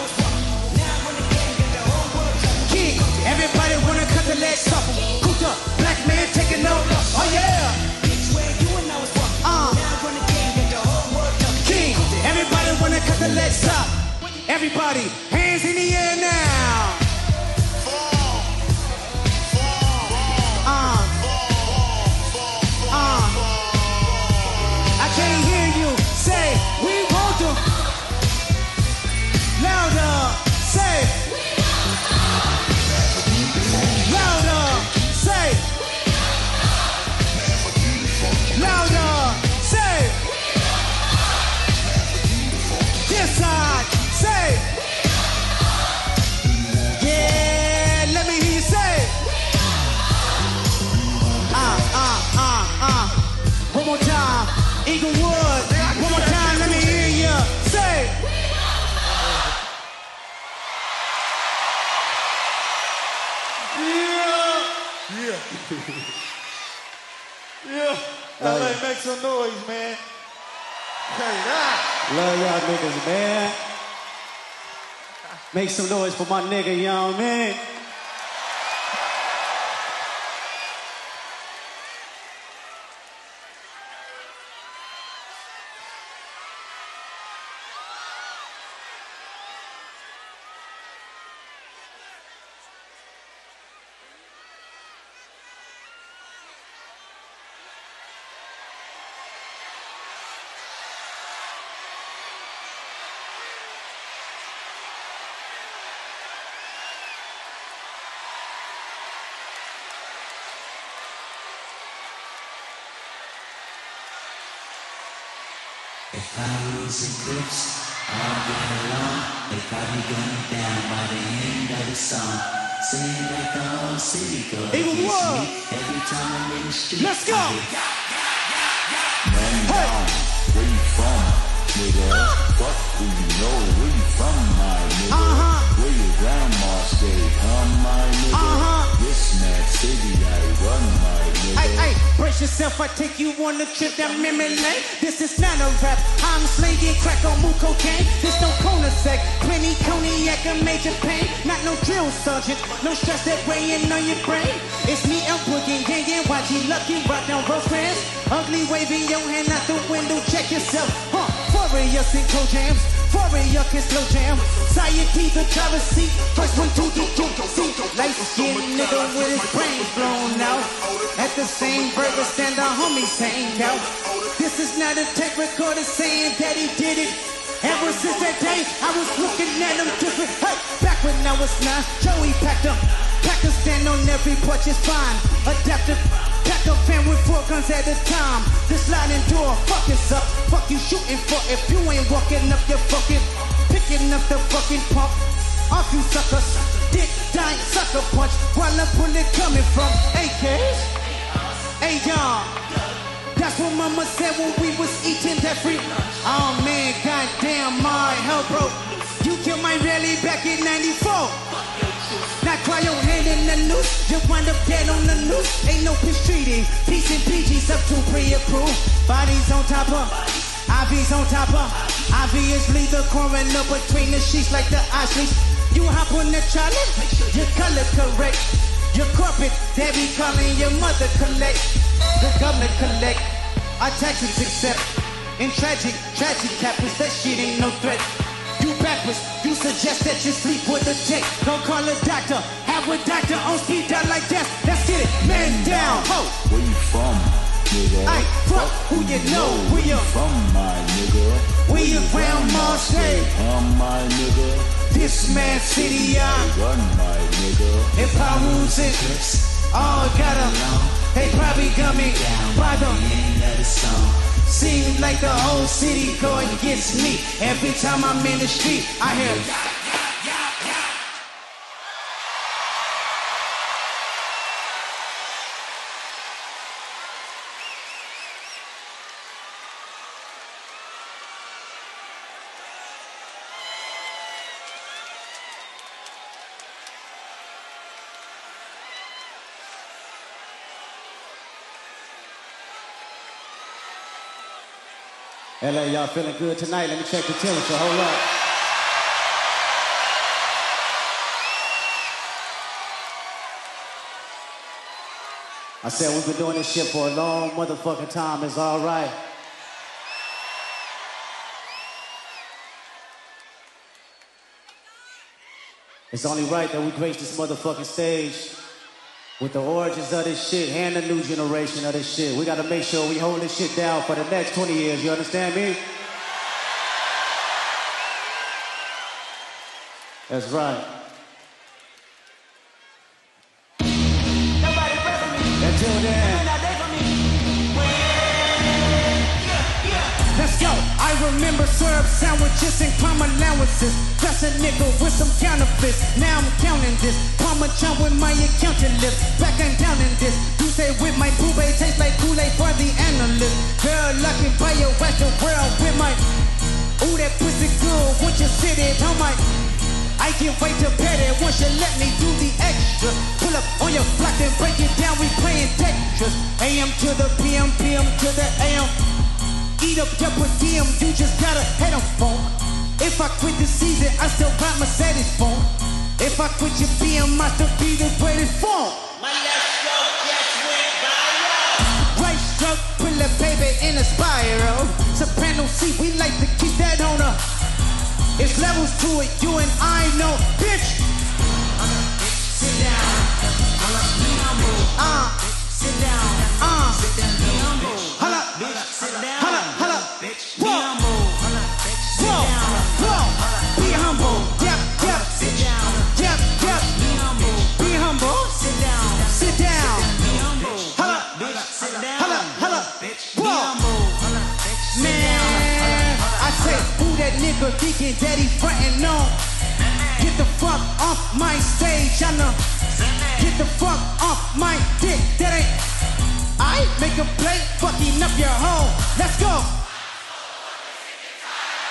King, everybody wanna cut the legs off. Cooked up, black man taking note. Oh yeah. King, everybody wanna cut the legs up. Everybody, hands in the air now. I can't hear you. Say, we want to. Louder, say. Louder, say. Louder, say. This side, say. Yeah, let me hear you say. One more time, Eaglewood. One more time, let me hear you say. Yeah. Yeah. LA, make some noise, man. Hey, that. Love y'all niggas, man. Make some noise for my nigga, young man. If I was in clips all day long, they probably going down by the end of the song. Sing like the whole city goes. Eagle World. Every time I'm in the street. Let's go. Man down, where you from? nigga. Fuck who you know, where you from, my nigga? Where your grandma stay, my nigga? This mad city I run, my nigga. Hey, brace yourself, I take you on a trip down memory lane. This is not a rap, I'm slinging crack on moon cocaine. This no corner sec, plenty cognac and major pain. Not no drill sergeant, no stress that weighing on your brain. It's me, El Boogie, gang, YG Lucky, right down Rosecrans. Ugly waving your hand out the window, check yourself. Furious in co-jams, furious in slow jam. Society, the driver's seat, first one to do, see. Light-skinned nigga with his brains blown out. At the same burger stand, the homies hang out. This is not a tape recorder saying that he did it. Ever since that day, I was looking at him different. Hey, back when I was 9, Joey packed up. Packers stand on every porch is fine. Adaptive, pack a fan with 4 guns at a time. The sliding door, fuck us up. Fuck you shooting for if you ain't walking up your fucking, picking up the fucking pump. Off you suckers, dick, dying, sucker punch. While the bullet coming from AKs. Hey, y'all. That's what mama said when we was eating that free. Oh man, goddamn, my hell, bro. You killed my rally back in 94. Now cry your hand in the noose. You wind up dead on the noose. Ain't no peace treaty. Peace and PG's up to pre-approved. Bodies on top of, IV's on top of. Obviously the coroner between the sheets like the Osleys. You hop on the trolley, your color correct. Your corporate, they be calling your mother collect. The government collect, our taxes accept. In tragic happens, that shit ain't no threat. You backwards, you suggest that you sleep with a chick. Don't call a doctor, have a doctor on speed dial like that. Let's get it, man down, ho. Where you from, nigga? Ay, fuck who you know, where you from, my nigga? Where your grandma stay, my nigga? This man city, I run, my nigga. If I lose it, all got 'em. They probably got me by the end of the song. Seems like the whole city go against me. Every time I'm in the street, I hear LA, y'all feeling good tonight? Let me check the temperature. Hold up. I said we've been doing this shit for a long motherfucking time. It's all right. It's only right that we grace this motherfucking stage with the origins of this shit and the new generation of this shit. We gotta make sure we hold this shit down for the next 20 years, you understand me? That's right. Until then. Let's go. I remember syrup sandwiches and crime allowances. That's a nigga with some counterfeits. Now I'm counting this. Parmesan with my accountant list. Back and down in this. You say with my poobay tastes like Kool-Aid for the analyst. Girl, lucky by your watch the world with my. Ooh, that pussy good. Once you sit it on my. I can't wait to pet it once you let me do the extra. Pull up on your block and break it down. We playing Tetris. AM to the PM, PM to the AM. Eat up your per diem, you just gotta head on phone. If I quit the season, I still ride Mercedes phone. If I quit your BM, I still be the greatest phone. My left stroke just went viral. Right stroke, put the baby in a spiral. Soprano C, we like to keep that on a. It's levels to it, you and I know, bitch. Sit down. Be humble. Sit down. Sit down. Be humble. Holla. Sit down. Holla. Holla. Bitch. Be humble. Sit down. Be humble. Yep. Sit down. Yep. Be humble. Be humble. Sit down. Sit down. Be humble. Holla. Sit down. Holla. Bitch. Be humble. Man, I say, who that nigga thinking that he frontin' on? Get the fuck off my stage, I know. Get the fuck off my dick, that ain't. I make a play, fucking up your home. Let's go.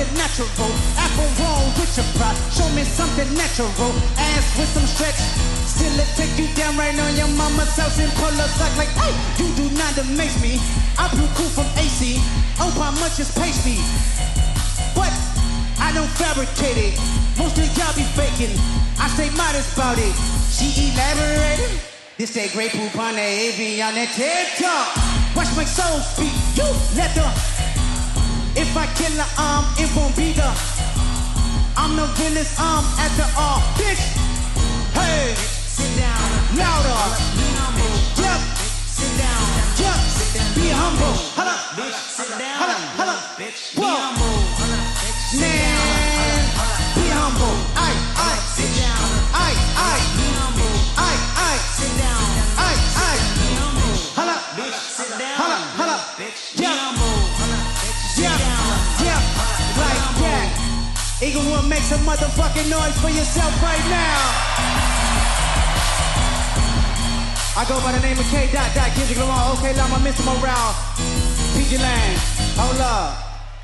something natural. Apple wrong with your pride. Show me something natural. Ass with some stretch. Still it take you down right on your mama's house and pull a sock like, hey, you do not amaze me. I brew cool from AC. Oh, how much is pastry? But I don't fabricate it. Most of y'all be faking. I stay modest about it. She elaborated. This that great poop on the AV on that TED Talk. Watch my soul speak. You let the. If I kill the arm, it won't be the. I'm the realest arm at the arm. Bitch. Hey. Sit down. Louder. Be humble. Yep. Sit down. Yep. Be humble. Holla. Sit down. Holla. Holla. Bitch. Be humble. Man. Be humble. Aye. Sit down. Aye. Be humble. Aye. Sit down. Aye. Be humble. Holla. Sit down. Holla. Bitch. Be humble. Yeah. Like that. Eaglewood, make some motherfucking noise for yourself right now. I go by the name of K. Kendrick Lamar, OK Llama, Mr. Morale, PG Lang, hold up.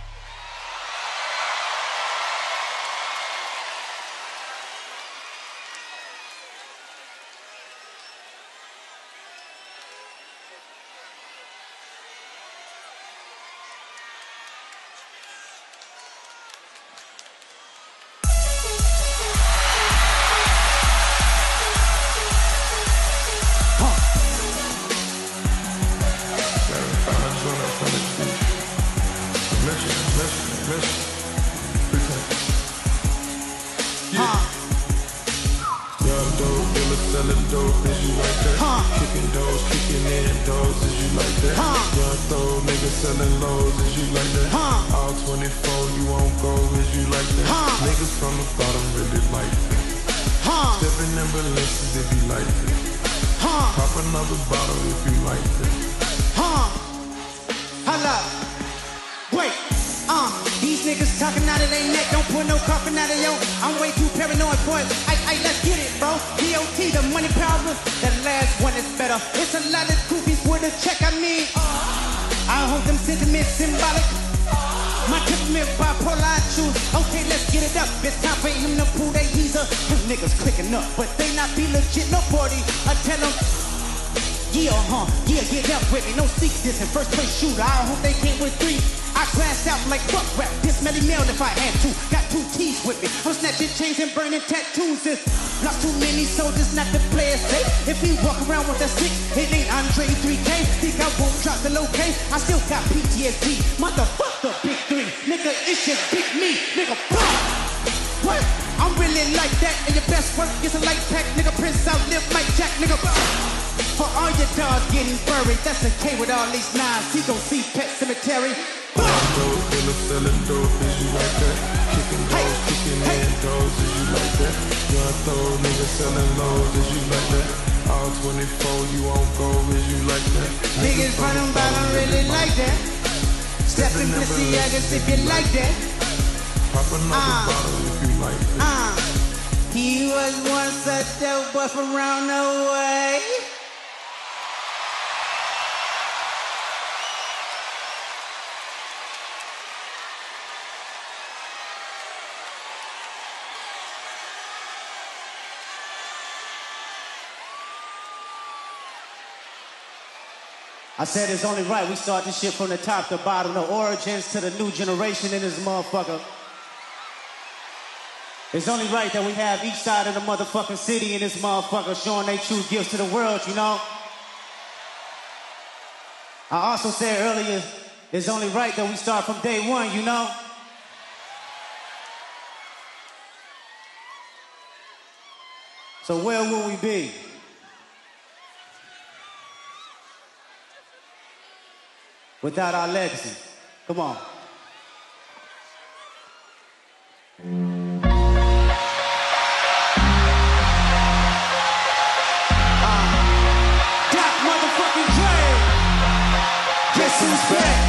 Lost too many soldiers not to play it safe. If he walk around with a stick, it ain't Andre 3K. Think I won't drop the low K? I still got PTSD. Motherfucker, big three. Nigga, it's just big me. Nigga, fuck. What? I'm really like that. And your best work is a light pack. Nigga, Prince out, live Mike Jack. Nigga, for all your dogs getting buried, that's a K with all these nines. He gon' see Pet Cemetery. Selling dope, is you like that? Kicking doors, kicking in doors, is you like that? Young throw, nigga selling lows, is you like that? All 24, you won't go, is you like that? Niggas from them bottom really like that. Step in Balenciagas if you like that. Pop another bottle if you like that. He was once a dope boy from round the way. I said it's only right we start this shit from the top to bottom, the origins to the new generation in this motherfucker. It's only right that we have each side of the motherfucking city in this motherfucker showing their true gifts to the world, you know? I also said earlier, it's only right that we start from day one, you know? So where will we be? Without our legacy. Come on. Doc motherfucking Dre. Guess who's back?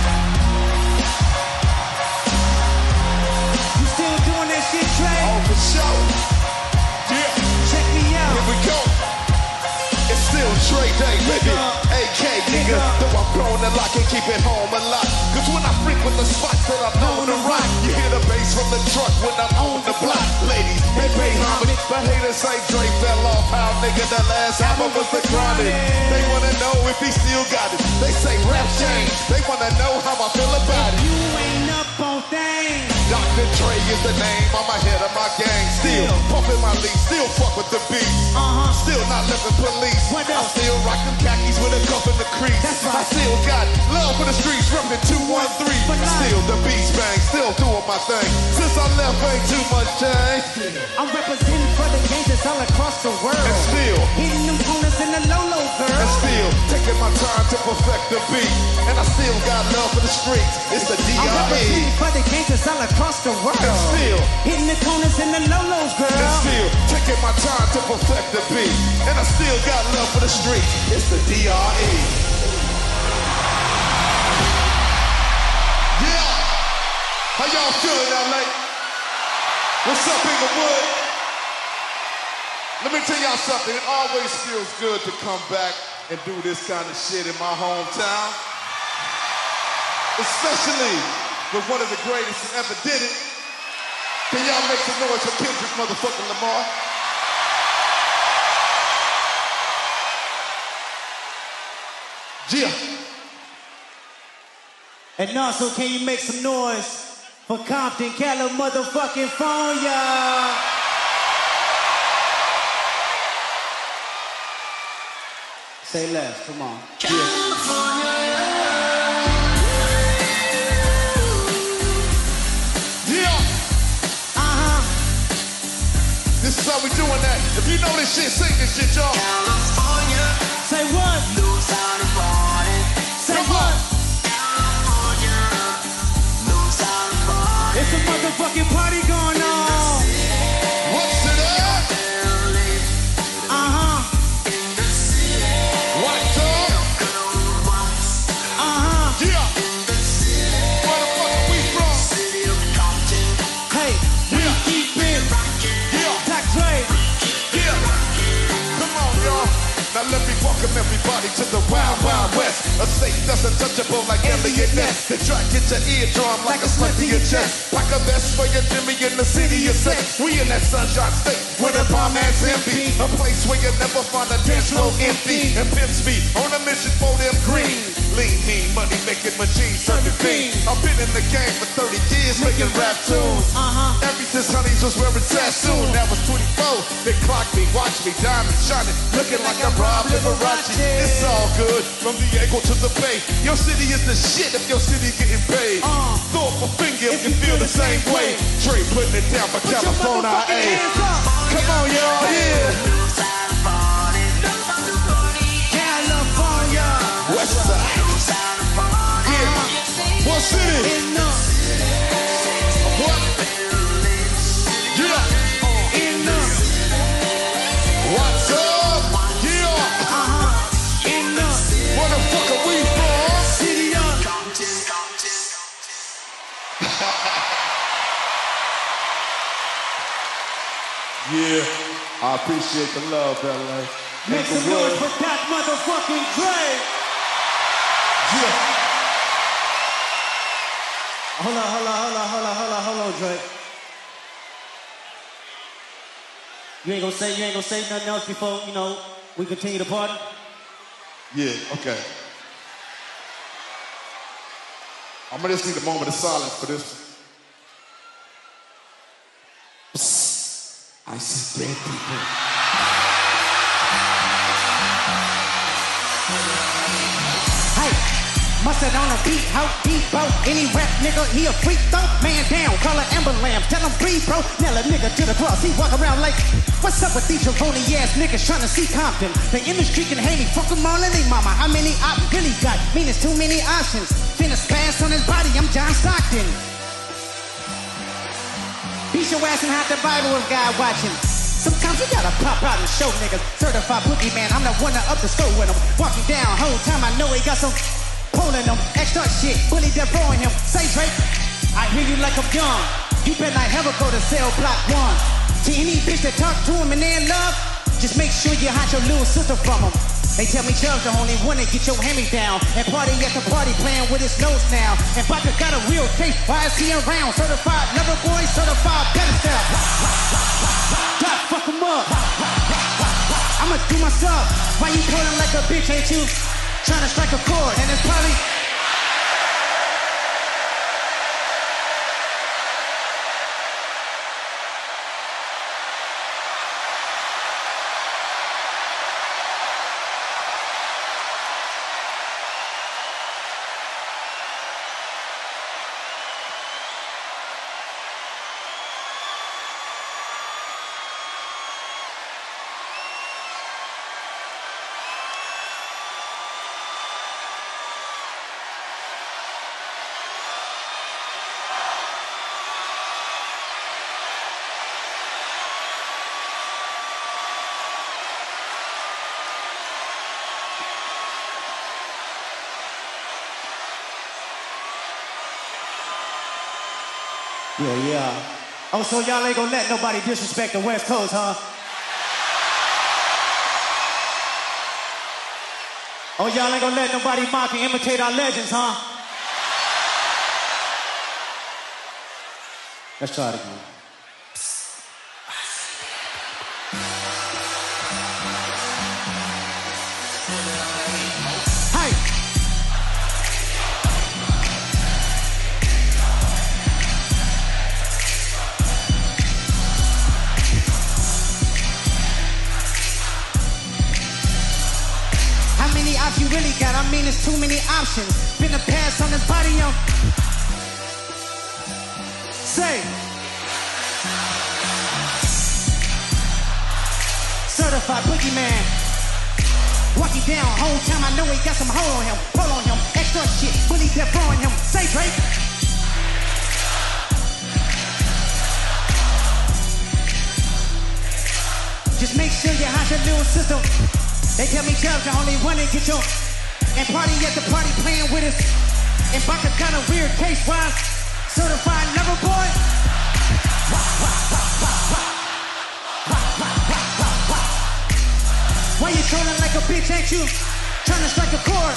You still doing that shit, Dre? Oh, for sure. Yeah. Check me out. Here we go. It's still Dre Day, nigga. AK, nigga. Though I'm grown the lock and keep it home a lot. Cause when I frequent the spots that I'm known to rock, you hear the bass from the truck when I'm on the block. Ladies, they pay homage, but haters say Dre fell off. How nigga, the last album was the grinding. They wanna know if he still got it. They say rap change. They wanna know how I feel about it. You ain't up on things. Dr. Dre is the name. I'm ahead of my gang. Still pumping my leaf. Still fuck with the beat. Still not living police. What I else? still rock them khakis with a cuff in the crease. That's right. I still got love for the streets. Reppin' 213. But Still the beats bang. Still doing my thing. Since I left, ain't too much change. I'm representing for the gangsters all across the world. And still, Hitting them corners in the low-low, girl. and still taking my time to perfect the beat. And I still got love for the streets. It's the I'm D.R.E. representing for the gangsters all across the world. And still, Hitting the corners in the low-lows, girl. and still taking my time to perfect the beat. And I still got love for the streets. It's the D.R.E. Yeah. How y'all feeling, LA? What's up, Inglewood? Let me tell y'all something. It always feels good to come back and do this kind of shit in my hometown. Especially with one of the greatest that ever did it. Can y'all make some noise for Kendrick motherfucking Lamar? Yeah. And also, can you make some noise for Compton, Cali, motherfucking phone, y'all? Say less, come on. Yeah. This is how we doing that. If you know this shit, sing this shit, y'all. Say what? Say what? It's a motherfucking party going on. What's it up? What's up? Yeah. Where the fuck are we from? Hey, we keep it. Yeah. Dr. Dre. Yeah. Come on, y'all. Now let me welcome everybody to the Wild Wild West. A state that's untouchable like Elliot Ness. The track hit your eardrum like a slug to your chest. Like a vest for your Jimmy in the city of sex. We in that sunshine state where the bomb ass empty. A place where you never find a dance floor empty. And pimps be on a mission for them green. Lean, mean, money making machines serving fiends. I've been in the game for 30 years making rap tunes. Ever since Honeys was wearing Sassoon. That was 24. They clocked me, watch me, diamond shining, looking like I'm Rob Liberace. It's all good from Diego to the Bay. Your city is the shit if your city getting paid. Throw up a finger if you feel the same way. Trey putting it down for California, A. Come on, y'all, yeah. California. West side. Yeah. What city? What? Yeah. What's up? Yeah. Where the fuck are we from? City up. Yeah. I appreciate the love, LA. Make some noise for that motherfucking Dre. Yeah. Hold on, Dre. You ain't gonna say nothing else before, we continue the party? Yeah, okay. I'm gonna just need a moment of silence for this. I see dead people. Hey, mustard on a beat, how deep, bro. Any rap nigga, he a freak, though. Man down, call an ambulance, tell him breathe, bro. Nail a nigga to the cross, he walk around like, what's up with these jabroni ass niggas trying to see Compton? The industry can hate me, fuck them all and they mama. How many I really got? Mean it's too many options. Finish pass on his body, I'm John Stockton. Beat your ass and hide the Bible if God watching. Sometimes you gotta pop out and show niggas. Certified boogie man, I'm the one that up the score with him. Walking down, whole time I know he got some pulling him. Extra shit, bully that throwing him. Say Drake, I hear you like I'm young. You better not ever go to cell block 1. To any bitch that talk to him and they in love, just make sure you hide your little sister from him. They tell me Chubb's the only one that get your hand-me-down. And party at the party playing with his nose now. And Baka got a real case, why is he around? Certified lover boy, certified pedestal. God, fuck him up. I'ma do myself. Why you pulling like a bitch, ain't you? Trying to strike a chord, and it's probably... Yeah. Oh, so y'all ain't gonna let nobody disrespect the West Coast, huh? Oh, y'all ain't gonna let nobody mock and imitate our legends, huh? Let's try it again. You really got, I mean, it's too many options. Been a pass on this body, yo. Say. Certified boogeyman. Walking down, whole time I know he got some hold on him. Pull on him, extra shit, bully death on him. Say, Drake. Just make sure you hide your little system. They tell me Chubb's the only one that get your and party at the party playing with us. And Baka got a weird case, why? Certified lover boy. Why you trolling like a bitch, ain't you? Trying to strike a chord.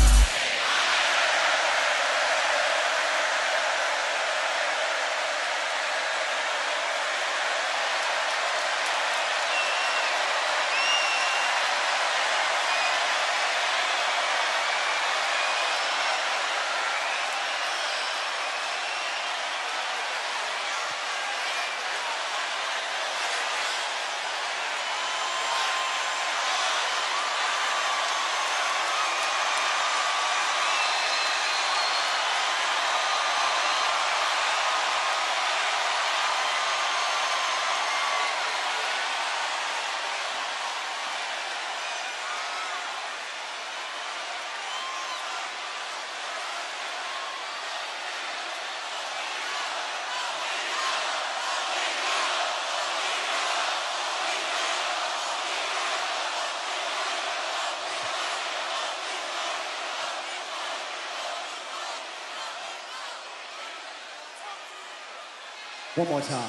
One more time.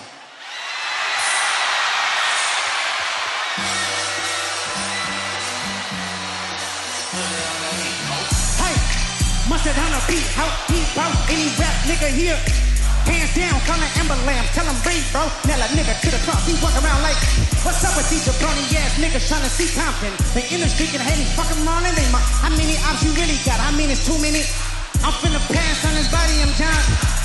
Hey, mustard on a beat, how deep out any rap nigga here. Hands down, calling ambulance, tell him breathe, bro. Nail a nigga to the cross, he walk around like, what's up with these jabroni ass niggas trying to see Compton? The industry can hate me, fucking rolling in my. How many ops you really got? I mean, it's too many. I'm finna pass on his body, I'm John.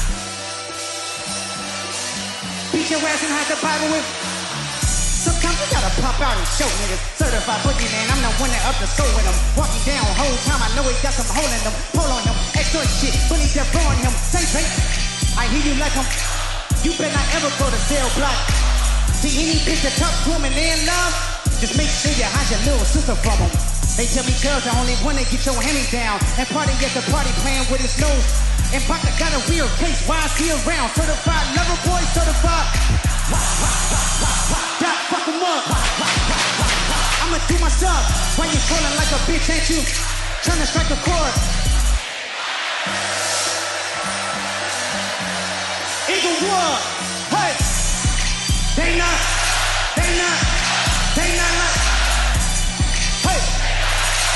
Beat your ass and hide the Bible with. Sometimes you gotta pop out and show niggas. Certified boogeyman, I'm the one that up the score with him. Walking down whole time, I know he got some hole in him. Pull on him, extra shit, bullies that on him. Say, I hear you like him. You better not ever go to cell block. See any bitch that talk to him and they in love, just make sure you hide your little sister from him. They tell me Chubb's the only one that get your hand down. And party at the party playing with his nose. And Baka got a weird case, why is he around? Certified lover boy, certified. God, fuck him up. I'ma do my stuff. Why you trolling like a bitch, ain't you? Trying to strike a chord. Inglewood, hey. They not like, hey.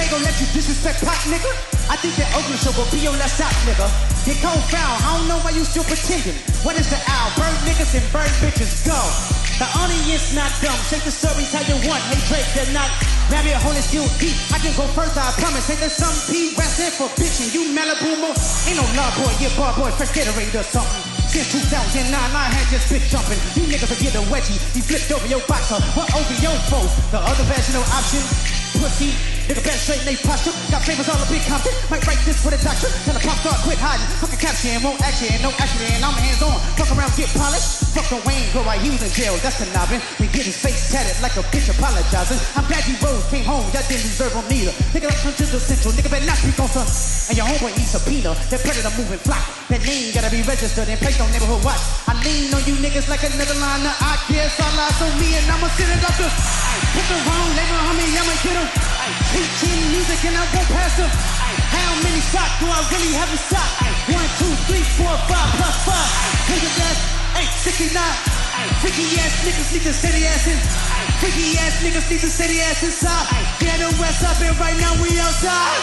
ain't gonna let you disrespect Pop, nigga. I think that Oakland show will be your last stop, nigga. Get cold foul, I don't know why you still pretending. What is the owl? Bird niggas and bird bitches, go. The audience not dumb, shake the stories how you want. Hey Drake, they're not. Grab your holy skill deep. I can go further, I promise. Ain't there some P rap stand for bitchin'? You Malibu mo. Ain't no love boy, yeah, bar boy, fresh Gatorade or something. Since 2009, I had just bitch jumping. You niggas will get a wedgie. He flipped over your boxer, what over your foe? The other version of option, pussy. Nigga bend straight in they posture. Got flavors all a big Compton. Might write this for the doctor. Tell the pop star quit hiding. Fucking caption, won't action, no action, and I'm hands on. Fuck around, get polished. Fuck the Wayne, go right, he was in jail. That's the knobbing. We get his face tatted like a bitch apologizing. I'm glad you rose, came home, y'all didn't deserve him neither. Nigga, let's come to the central. Nigga better not speak on son. And your homeboy eats subpoena. That predator moving flock. That name gotta be registered and placed on neighborhood watch. I lean on you niggas like another liner. I guess all eyes on me and I'ma send it up to. Put the wrong label on me, I'ma get him. Teaching music and I won't pass them. How many shots do I really have in stock? 1, 2, 3, 4, 5 plus 5. Take a guess, 869. Freaky ass niggas need to steady ass in. Freaky ass niggas need to steady ass inside. Get the west up and right now we outside.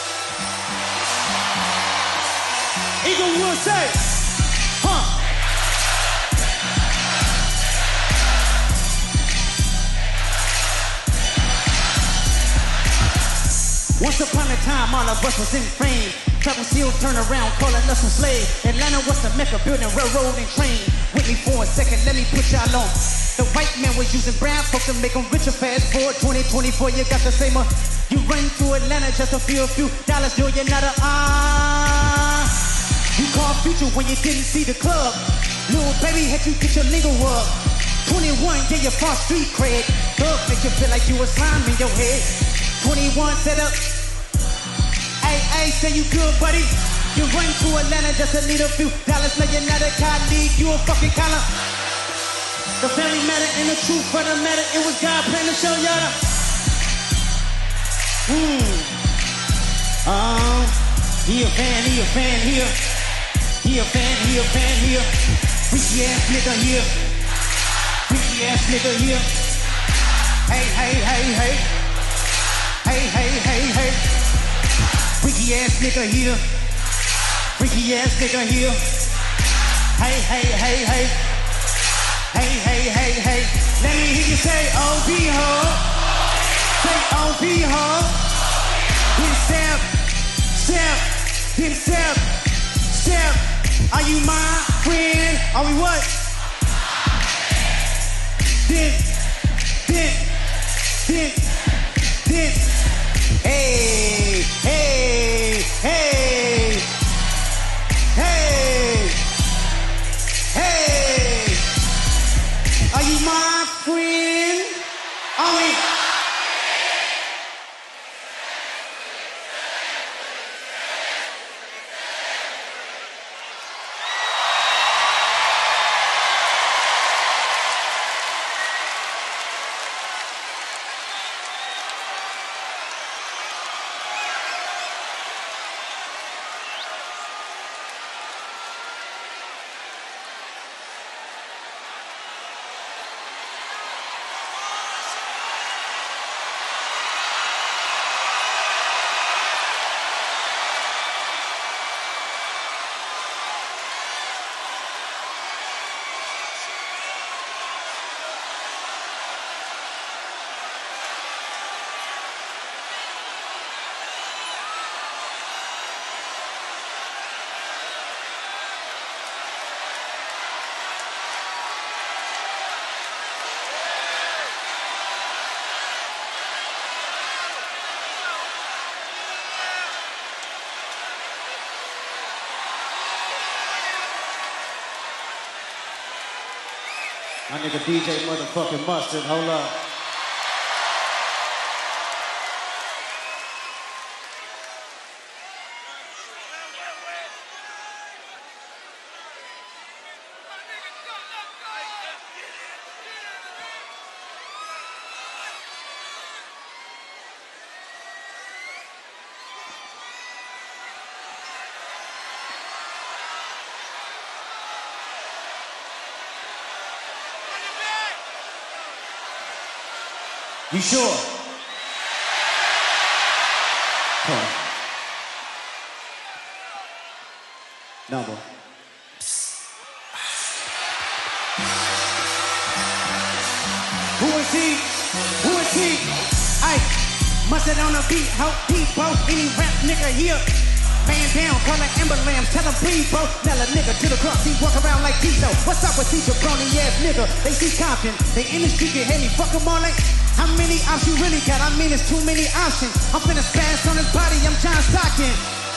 Eagle Wood say, huh? Once upon a time, all of us was in fame. Travel still turn around, calling us a slave. Atlanta was the mecca, building railroad and train. With me for a second, let me put y'all on. The white man was using brown folks to make them richer. Fast forward 2024, you got the same. You run to Atlanta just to feel a few dollars, no, you're not a You call future when you didn't see the club. Little baby had you get your lingo up. 21, yeah, your false street cred. Thug make you feel like you a slime in your head. 21 set up. Hey, say you good, buddy. You run to Atlanta just to need a few dollars. Now you're not a colleague, you a fucking collar. The family matter and the truth for the matter. It was God playing to show y'all the. He a fan here. He a fan here. Freaky ass nigga here. Freaky ass nigga here. Hey. Hey. Freaky ass nigga here. Freaky ass nigga here. Hey. Hey. Let me hear you say OB ho. Say OB ho. Step. Are you my friend? Are we what? Then. Hey. Are you my friend? Are we? My nigga DJ motherfucking Mustard, hold up. You sure? number. Who is he? Who is he? Ay, must it on a beat, ho, people, any rap nigga here. Man down, call it emblems, tell him breathe, bro. Now a nigga to the cross, he walk around like Tito. What's up with these jabroni ass nigga? They see Compton, they in the street can hate me, fuck them all like. How many options you really got? I mean, it's too many options. I'm finna spaz on his body, I'm John Stockton.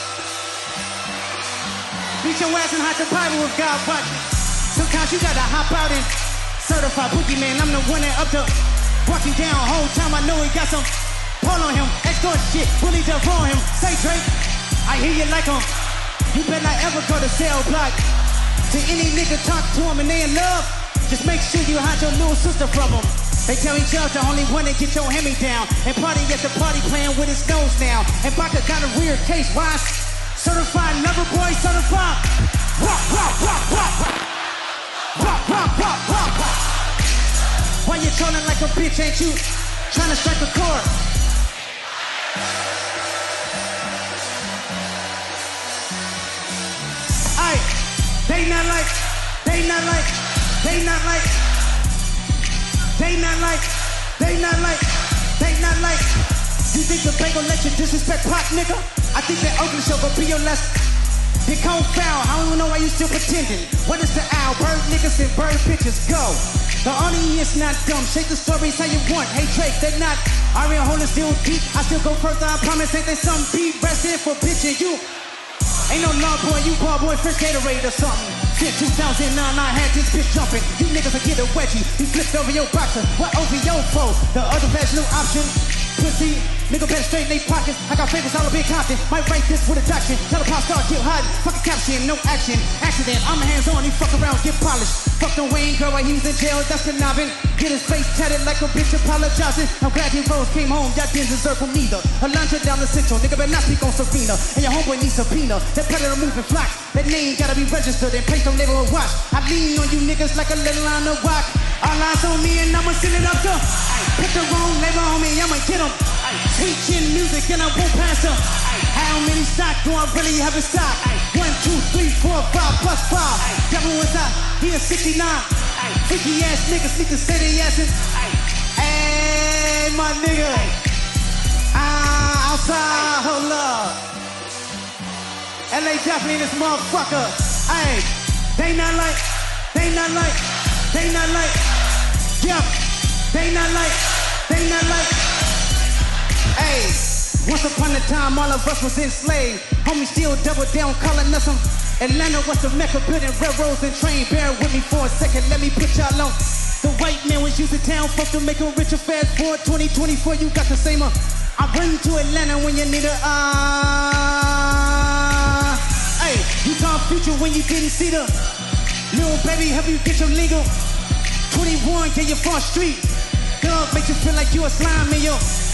Beat your ass and hide the Bible with God watching. Sometimes you gotta hop out and certify boogeyman. I'm the one that up to walking down. Whole time I know he got some pull on him. Extort shit, really just on him. Say Drake, I hear you like him. You better not ever go to cell block. To any nigga talk to him and they in love, just make sure you hide your little sister from him. They tell each other the only one that get your hand me down. And party at the party playing with his nose now. And Baka got a weird case. Why? Certified lover boy, certified. Rock, rock, rock, rock, rock. Rock, rock, rock, rock, rock. Why you trolling like a bitch? Ain't you trying to strike a chord? Aye, they not like, they not like, they not like, they not like, they not like, they not like. You think the bank gon' let you disrespect Pop, nigga? I think that Oakland show gon' be your last. They cold foul, I don't know why you still pretending. What is the owl? Bird niggas and bird bitches, go. The audience not dumb, shake the stories how you want. Hey Drake, they not, Ariel holding still deep. I still go further, I promise, ain't they some beat. Resting for bitching you. Ain't no law boy, you ball boy, French Gatorade or something. Since 2009, I had this bitch jumping. You niggas will get a wedgie. He flipped over your boxer. What over your foe? The other vaginal option. Pussy, nigga better straighten they pockets. I got favorites all up in Compton. Might write this with a doctrine. Tell a pop star, get hot. Fucking caption, no action. Accident, I'm hands on, he fuck around, get polished. Fuck the Wayne girl while he was in jail, that's the nobbin. Get his face tatted like a bitch apologizing. I'm glad he rose, came home, y'all didn't deserve from neither. Alondra down the central, nigga better not speak on Serena. And your homeboy needs subpoena. That predator moving flocks. That name gotta be registered and placed on label or watch. I lean on you niggas like a little on the rock. All eyes on me and I'ma send it up to. Put the wrong label on me, I'ma get him. Sweet chin music and I won't pass him. How many stock do I really have in stock? 1, 2, 3, 4, 5 plus 5. Devil was out, he is 69. Freaky ass niggas need to say they asses. Hey, my nigga. Outside, hold up. LA definitely this motherfucker. Hey, they not like, they not like, they not like. Yep, they not like, they not like. Hey, once upon a time all of us was enslaved. Homie still double down calling us some. Atlanta was the mecca, building railroads and train. Bear with me for a second, let me put y'all on. The white man was used to town, fuck to make a richer. Fast forward 2024, you got the same. I bring to Atlanta when you need a Hey, you talk future when you didn't see the little baby help you get your legal. 21, get your front street. Dog make you feel like you a slime in your.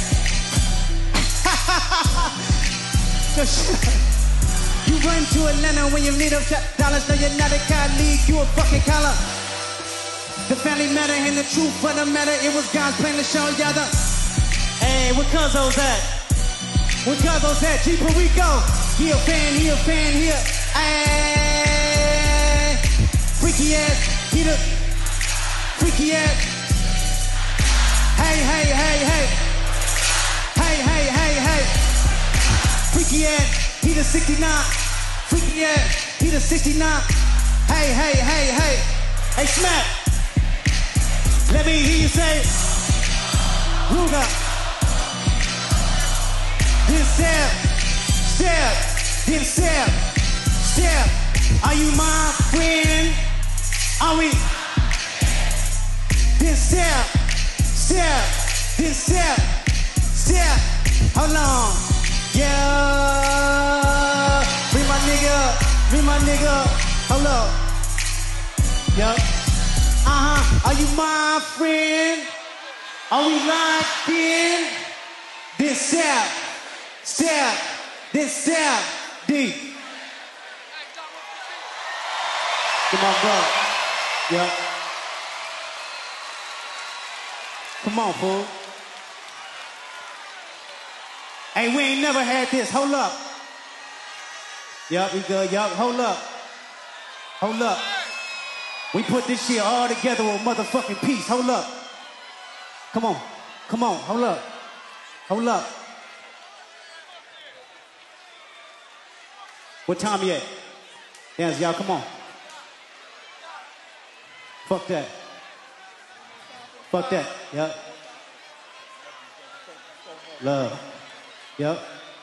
You run to Atlanta when you need a dollars. No, you're not a colleague, you a fucking collar. The family matter and the truth for the matter. It was God's plan to show y'all the. Hey, where Cuzzo's at? Where Cuzzo's at? G Perico. He a fan, he a fan, he a. Hey, freaky ass, he the. Freaky ass. Hey, hey, hey, hey. Hey, hey, hey, hey. Freaky ass, he the 69. Freaky ass, he the 69. Hey, hey, hey, hey. Hey, Smack. Let me hear you say, Ruga. Then step, step, then step, step. Are you my friend? Are we? Then step, step, then step, step. Hold on. Yeah. Bring my nigga, bring my nigga. Hold up. Yup. Are you my friend? Are we locked in? Then step, step, then step, deep. Come on, bro. Yup. Come on, fool. Hey, we ain't never had this. Hold up. Yup, we good. Yup, hold up. Hold up. We put this shit all together with motherfucking peace. Hold up. Come on. Come on. Hold up. Hold up. What time yet? Dance, y'all, come on. Fuck that. Fuck that. Yep. Love. Yep.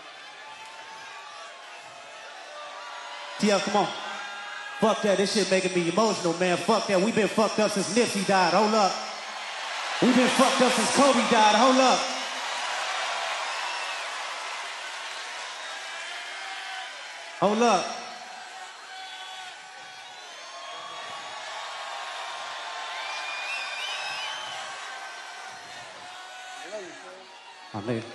TL, come on. Fuck that. This shit making me emotional, man. Fuck that. We've been fucked up since Nipsey died. Hold up. We've been fucked up since Kobe died. Hold up. Hold up. Oh, man.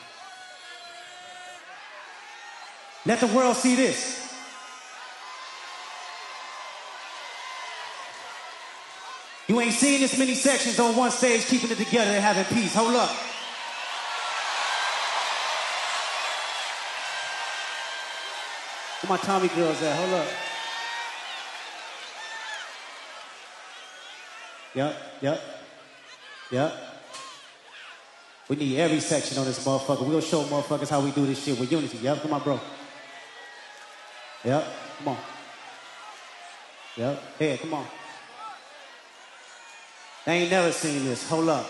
Let the world see this. You ain't seen this many sections on one stage keeping it together and having peace. Hold up. Where my Tommy girls at? Hold up. Yep. We need every section on this motherfucker. We gonna show motherfuckers how we do this shit with unity. Yep, come on, bro. Yep, come on. Yep, hey, come on. They ain't never seen this. Hold up.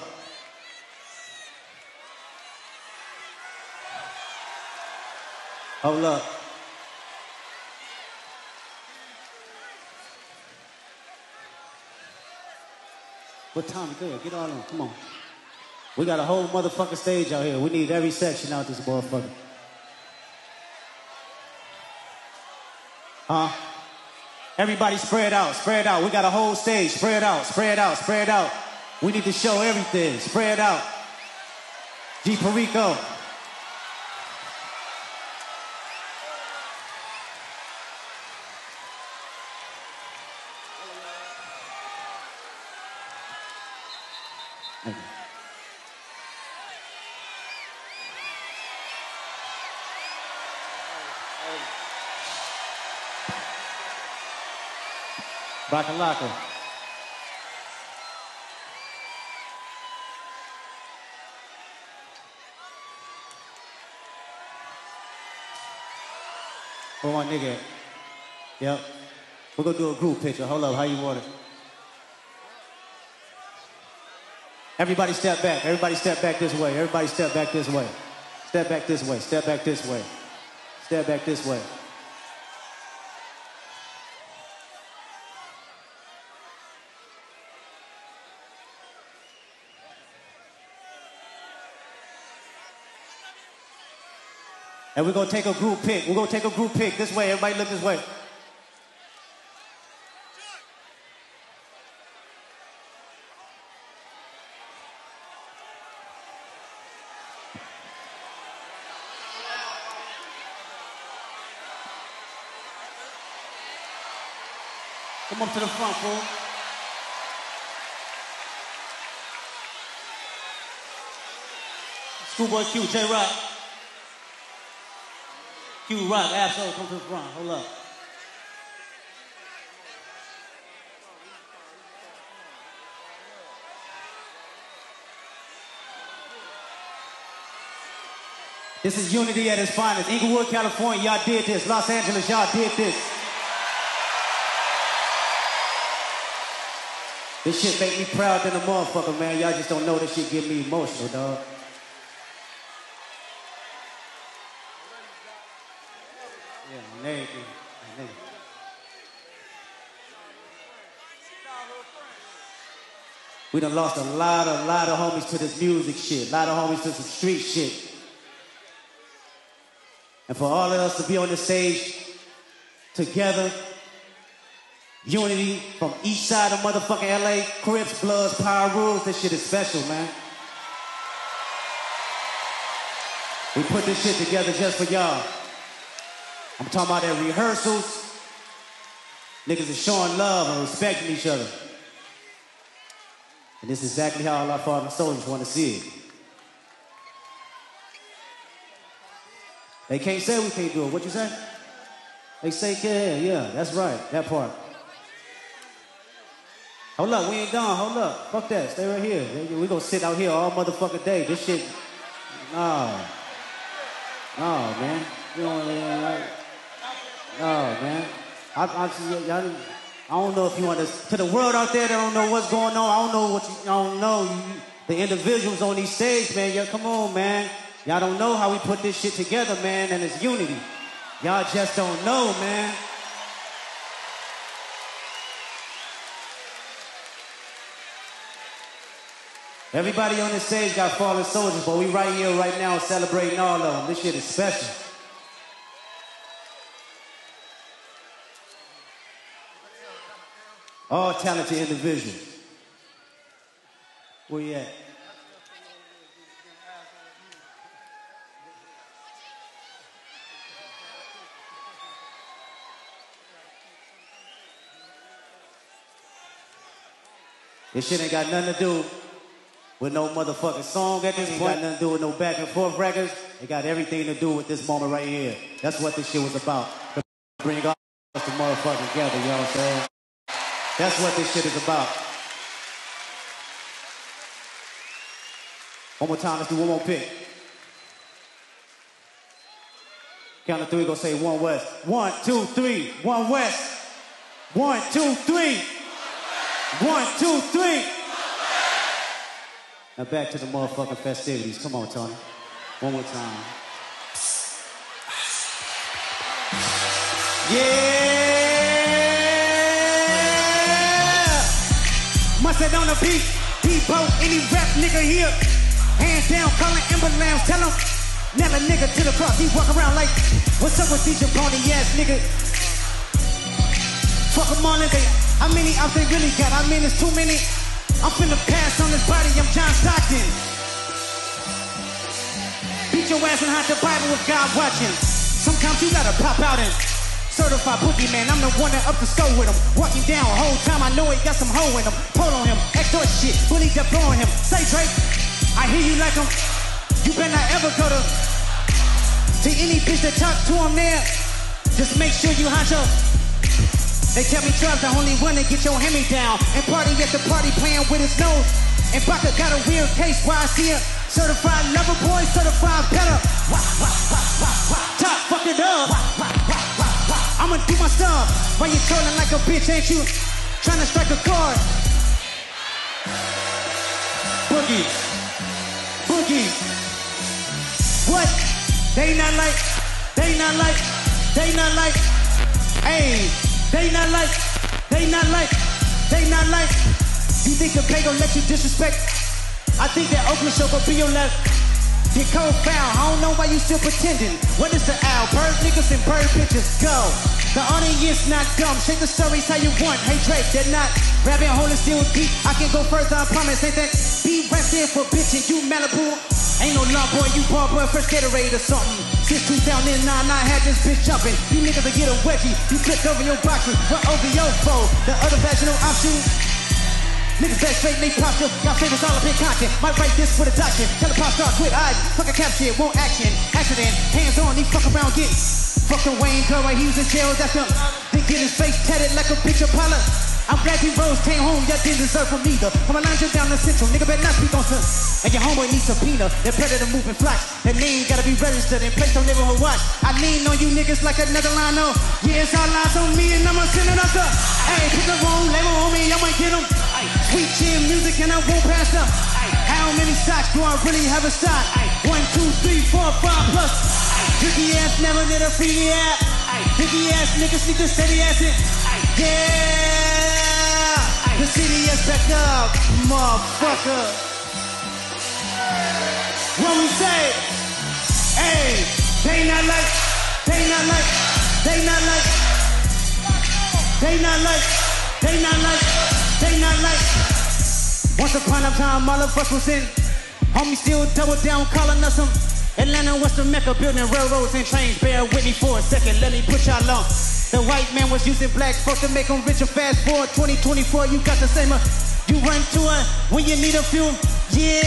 Hold up. What time? Good. Get on. Come on. We got a whole motherfucking stage out here. We need every section out this motherfucker. Huh? Everybody spread out. Spread out. We got a whole stage. Spread out. Spread out. Spread out. We need to show everything. Spread out. G. Perico. Bakalaka. Where my nigga at? Yep. We're gonna do a group picture. Hold up, how you want it? Everybody step back. Everybody step back this way. Everybody step back this way. Step back this way. Step back this way. Step back this way. And we're gonna take a group pic. We're gonna take a group pic this way. Everybody look this way. Come up to the front, fool. Schoolboy Q, J-Rock. Q-Rock, Absol, come to the front. Hold up. This is unity at its finest. Inglewood, California, y'all did this. Los Angeles, y'all did this. This shit make me proud than a motherfucker, man. Y'all just don't know this shit get me emotional, dog. Yeah, my name. We done lost a lot of homies to this music shit. A lot of homies to some street shit. And for all of us to be on the stage together, unity from each side of motherfucking LA, Crips, Bloods, Power Rules, this shit is special, man. We put this shit together just for y'all. I'm talking about at rehearsals, niggas is showing love and respecting each other. And this is exactly how all our fallen soldiers want to see it. They can't say we can't do it. What you say? They say, yeah, that's right, that part. Hold up, we ain't done. Hold up. Fuck that. Stay right here. We gonna sit out here all motherfucking day. This shit. No, man. You don't. No, man. I don't know if you want to the world out there that don't know what's going on. I don't know what you don't know. The individuals on these stage, man. Yeah, come on, man. Y'all don't know how we put this shit together, man, and it's unity. Y'all just don't know, man. Everybody on this stage got fallen soldiers, but we right here, right now, celebrating all of them. This shit is special. All talented individuals. Where you at? This shit ain't got nothing to do with no motherfucking song at this point. Got nothing to do with no back and forth records. It got everything to do with this moment right here. That's what this shit was about. To bring all us the motherfucking together, you know what I'm saying? That's what this shit is about. One more time, let's do one more pick. Count to three, go say one west. 1, 2, 3, one west. 1, 2, 3. 1, 2, 3. Now back to the motherfucking festivities. Come on, Tony. One more time. Yeah! Must have on the beat. Depot, any rap nigga here. Hands down, calling emblems. Tell him, never nigga to the cross. He walk around like, what's up with these pony ass nigga? Fuck them all in there. How many out they really got? I mean, it's too many. I'm finna pass on this body, I'm John Stockton. Beat your ass and hide the Bible with God watching. Sometimes you gotta pop out and certified boogeyman. I'm the one that up the score with him. Walking down, whole time I know he got some hoe in him. Pull on him, extort shit, bully deploying him. Say Drake, I hear you like him. You better not ever go to any bitch that talk to him there. Just make sure you hide your. They tell me Trump the only one to get your Hemi down. And party at the party playing with his nose. And Baka got a weird case why I see a certified lover boy, certified better. Top, fuck it up. I'ma do my stuff. While you trolling like a bitch, ain't you? Trying to strike a chord. Boogie. Boogie. What? They not like. Hey. They not like, you think the pay gon' let you disrespect? I think that Oakland show gon' be your left. Get cold foul, I don't know why you still pretending. What is the owl? Bird niggas and bird bitches, go. The audience not dumb, shake the stories how you want. Hey Drake, they're not rapping, holding still deep. I can go further, I promise, ain't that be rapping for bitching, you Malibu. Ain't no love boy, you ball boy, first Gatorade or something. Since 2009, I had this bitch jumping. You niggas will get a wedgie, you flipped over your boxes. What over your foe? The other vaginal option. Niggas back straight, they posture. Got favorites all up in content. Might write this for the doctor. Tell the pop star quit hiding. Fuck a cap shit, won't action. Accident, hands on, he fuck around, get. Fucking Wayne Curry, he was in jail, that's him. Then get his face tatted like a bitch Apollo. I'm glad you Rose came home, y'all didn't deserve from either. Come on, you down the central, nigga better not speak on some. And your homeboy needs subpoena, that predator moving flocks. That name gotta be registered and placed on neighborhood watch. I lean on you niggas like another line on. Yeah, it's all eyes on me and I'ma send it up to. Hey, pick the wrong label on me, I'ma get them. Sweet chin music and I won't pass up. How many socks do I really have a stock? 1, 2, 3, 4, 5 plus. Tricky ass never did a freaky ass. Tricky ass niggas need to steady ass it. Yeah. The city is back up, motherfucker. What we say? Hey, they not like. Once upon a time, all of us was in. Homie still double down, calling us some. Atlanta, Western Mecca, building railroads and trains. Bear with me for a second, let me put y'all on. The white man was using black folks to make them rich and fast forward 2024, you got the same. You run to it when you need a few. Yeah.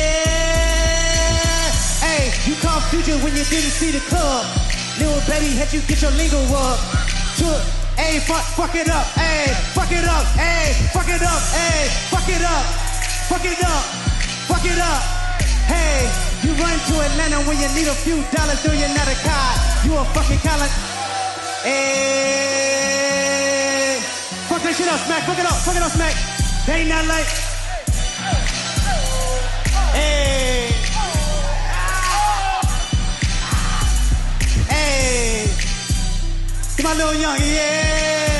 Hey, you call future when you didn't see the club. Little baby, had you get your lingo up. Hey, fuck it up, hey, fuck it up, hey, fuck it up, hey, fuck it up, fuck it up, fuck it up. Hey, you run to Atlanta when you need a few dollars, though you're not a cod. You a fucking college. Hey, fuck that shit up, Smack, fuck it up, Smack. They ain't not like. Hey. Hey. To my little youngin', yeah.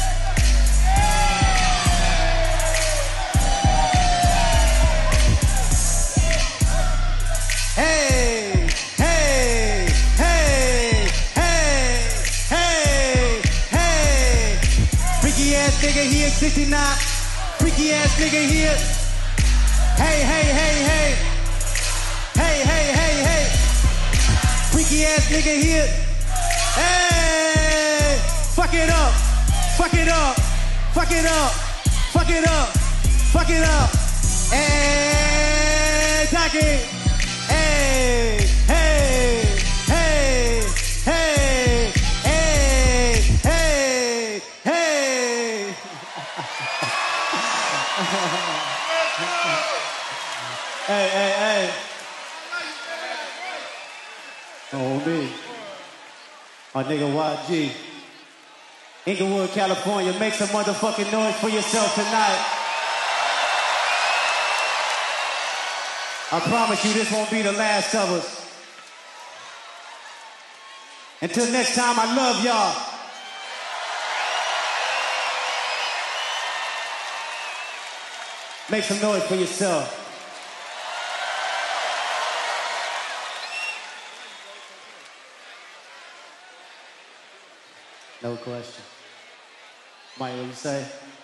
Hey, hey, hey, hey, hey, hey. Freaky ass nigga here, 69. Freaky ass nigga here. Hey, hey, hey, hey. Hey, hey, hey, hey. Freaky ass nigga here. Hey, fuck it up. Fuck it up. Fuck it up. Fuck it up. Fuck it up. Hey, Jackie. Hey, hey, hey, hey, hey, hey, hey. Hey, hey, hey. Oh, me. My nigga YG. Inglewood, California. Make some motherfucking noise for yourself tonight. I promise you this won't be the last of us. Until next time, I love y'all. Make some noise for yourself. No question. Mike, what you say?